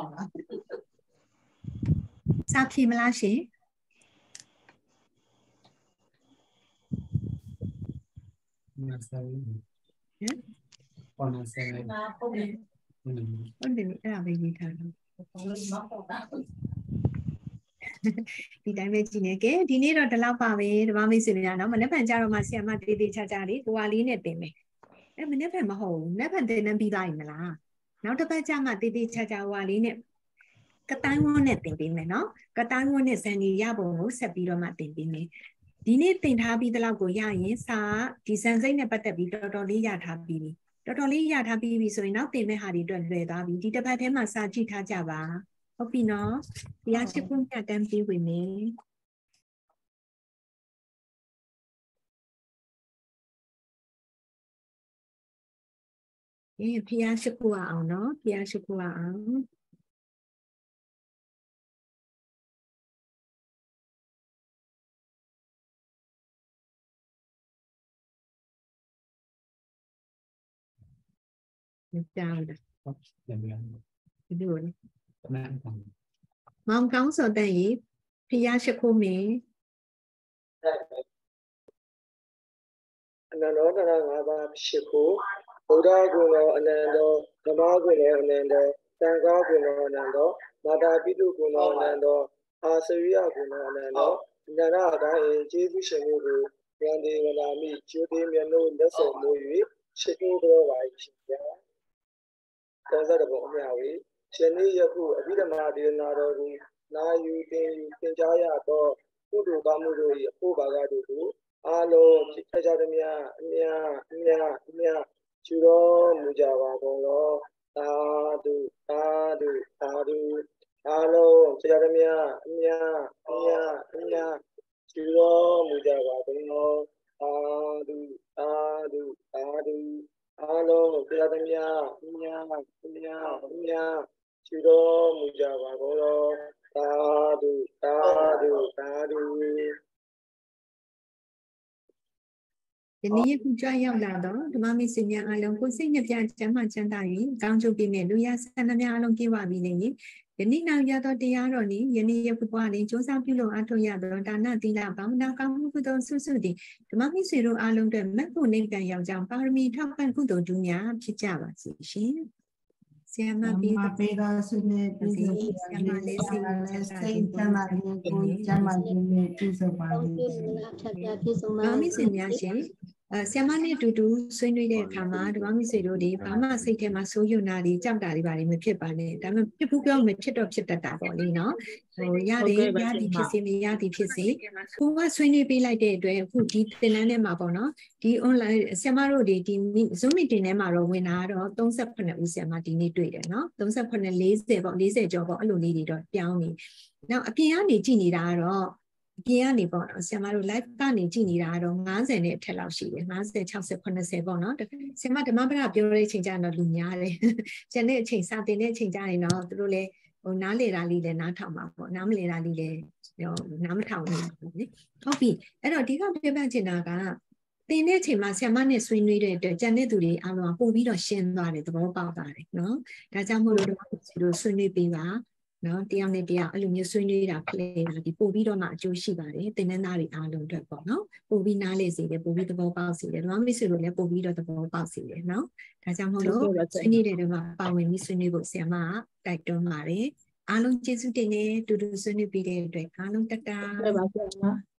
Speaker 1: စာဖြေမလားရှင်ဟမ်ဟုတ်တယ်ဟုတ်တယ်အဲ့ဒါပဲရေးထားတော့ဒီတိုင်းပဲကြည့်နေကဲဒီနေ့တော့ဒီလောက်ပါပဲဓမ္မမိတ်ဆွေများနော်မနေ့ကကြတော့မှဆရာမတေးသေးချာချာလေးကိုဟာလေးနဲ့တင်မယ်အဲ့မနေ့ကမဟုတ်ဘူးမနေ့ကတင်နေပြီးသားရင်မလားနောက်တစ်ပတ်ကျမှတေးသေးချာချာဟိုဟာလေးနဲ့ကတိုင်းဝန်းနဲ့တင်ပေးမယ်နော်ကတိုင်းဝန်းနဲ့ဇန်နီရပုံကိုဆက်ပြီးတော့မှတင်ပေးမယ်ဒီနေ့တင်ထားပြီးတဲ့လောက်ကိုရရင်စာဒီဇန်စိတ်နဲ့ပတ်သက်ပြီးတော်တော်လေးရထားပြီးပြီတော်တော်လေးရထားပြီးပြီဆိုရင်နောက်တင်မဲ့ဟာတွေအတွက်လွယ်သွားပြီဒီတစ်ပတ်ထဲမှာစာကြည့်ထားကြပါဟုတ်ပြီနော်တရားရှိခုညတန်းပြီးဝင်မယ်အေးဖျားရှိခုအောင်နော်ဖျားရှိခုအောင်ကြောက်တယ်ဒီလိုလေမောင်ကောင်းစောတဲ့ရေဖျားရှိခုမင်း
Speaker 7: အနန္တောတရငါးပါးရှိခိုးဗုဒ္ဓဂုဏောအနန္တောဓမ္မဂုဏောအနန္တောသံဃာဂုဏောအနန္တောမာတာပိတုဂုဏောအနန္တောအာသရိယဂုဏောအနန္တောဉာဏအတိုင်းကျေးဇူးရှင်တို့ကိုဉာဏ်ဒီဝလာမိကျိုးသေးမြတ်လို့လက်ဆောင်မူ၍ရှိခိုးတော်ပါရှင်ဗျာသောဇတဘောအမြဝေရှင်နေ့ယခုအဘိဓမ္မာဒေနာတော်ကိုနာယူတင်ယူသင်ကြားရသောကုသိုလ်ကောင်းမှုတို့၏အဖို့ဘာကတို့ကိုအားလုံးဖြစ်ကြသမျှအမြအမြအမြကျူတော်မူကြပါကုန်သောသာဓုသာဓုသာဓုအားလုံးဖြစ်ကြသမျှအမြအမြအမြကျူတော်မူကြပါကုန်သောသာဓုသာဓုသာဓုအားလုံးဖြစ်ကြသမျှအမြအမြအမြကျူတော်မူကြပါကုန်သောသာဓုသာဓုသာဓု
Speaker 1: ယနေ့ယခုကြွရောက်လာတော့ဓမ္မမိတ်ဆွေများအားလုံးကိုစိတ်နှပြချမ်းမှချမ်းသာ၍ကောင်းကျိုးပေးမြတ်လူရဆန္ဒများအားလုံးပြည့်ဝပြီးနေရင်ယနေ့နောက်ရသောတရားတော်နည်းယနေ့ယခုဘဝတွင်စ조사ပြုလို့အထောက်ရသောဒါနသီလဘာဝနာကောင်းမှုကုသိုလ်ဆုစုသည်ဓမ္မမိတ်ဆွေတို့အားလုံးအတွက်မက်ဖို့နိဗ္ဗာန်ရောက်ကြောင်းပါရမီထောက်ပံ့ကုသိုလ်တူများဖြစ်ကြပါစေရှင်ဆရာမပေးတော်ဆုနဲ့ပြုစုဆရာမလေးစိတ်စိတ်ချမ်းသာခြင်းကိုကျမ်းမာခြင်းနဲ့ပြုစုပါလိမ့်မယ်။ဘာမိတ်ဆွေများရှင်အဲဆရာမနဲ့အတူတူဆွေးနွေးတဲ့အခါမှာဓမ္မမိတ်ဆွေတို့တွေဘာမှစိတ်ထဲမှာစိုးရွံ့တာတွေကြောက်တာတွေဘာတွေမဖြစ်ပါနဲ့ဒါပေမဲ့ဖြစ်ဘူးပြောမဖြစ်တော့ဖြစ်တတ်တာပေါ့လေနော်ဟိုရတယ်ရသည်ဖြစ်စေမရသည်ဖြစ်စေကိုကဆွေးနွေးပေးလိုက်တဲ့အတွက်အခုဒီသင်တန်းထဲမှာပေါ့နော်ဒီ online ဆရာမတို့တွေဒီ Zoom meeting ထဲမှာတော့ဝင်လာတော့သုံးခုဦးဆရာမဒီနေ့တွေ့တယ်နော်သုံးခု လေးဆယ်ပေါ့လေးဆယ်ကျော်ပေါ့အဲ့လိုလေးတွေတော့ပြောင်းနေနောက်အပြင်ကနေကြည့်နေတာကတော့အပြင်ကနေပေါ့နော်ဆရာမတို့ live ကနေကြည့်နေတာတော့၅၀နဲ့အထက်လောက်ရှိတယ်၅၀ ၆၀ ၇၀ပေါ့နော်ဆရာမဓမ္မပဒပြောတဲ့အချိန်ကျတော့လူများတယ်ကျန်တဲ့အချိန်စာသင်တဲ့အချိန်ကျရင်တော့သူတို့လည်းဟိုနားလေတာလေးလည်းနားထောင်ပါပေါ့နားမလေတာလေးလည်းနားမထောင်ဘူးလေဟုတ်ပြီအဲ့တော့ဒီကပြပြချင်တာကသင်တဲ့အချိန်မှာဆရာမနဲ့ဆွေးနွေးတဲ့အတွက်ကျန်တဲ့သူတွေအားလုံးပို့ပြီးတော့ရှင်းသွားတယ်သဘောပေါက်သွားတယ်နော်ဒါကြောင့်မို့လို့တို့ဆွေးနွေးပေးပါနော်တရားနဲ့တရားအဲ့လိုမျိုးဆွေးနွေးတာဖလှယ်တာဒီပို့ပြီးတော့မှအကျိုးရှိပါတယ်သင်တန်းသားတွေအားလုံးအတွက်ပေါ့နော်ပို့ပြီးနားလေစေတယ်ပို့ပြီးသဘောပေါက်စေတယ်ဓမ္မမိတ်ဆွေတို့လည်းပို့ပြီးတော့သဘောပေါက်စေတယ်နော်ဒါကြောင့်မို့လို့ဆွေးနွေးတဲ့တုန်းကပါဝင်ပြီးဆွေးနွေးဖို့ဆရာမကတိုက်တွန်းပါတယ်အားလုံးကျေးဇူးတင်နေတူတူဆွေးနွေးပြီးတဲ့အတွက်အားလုံးတတ်တာ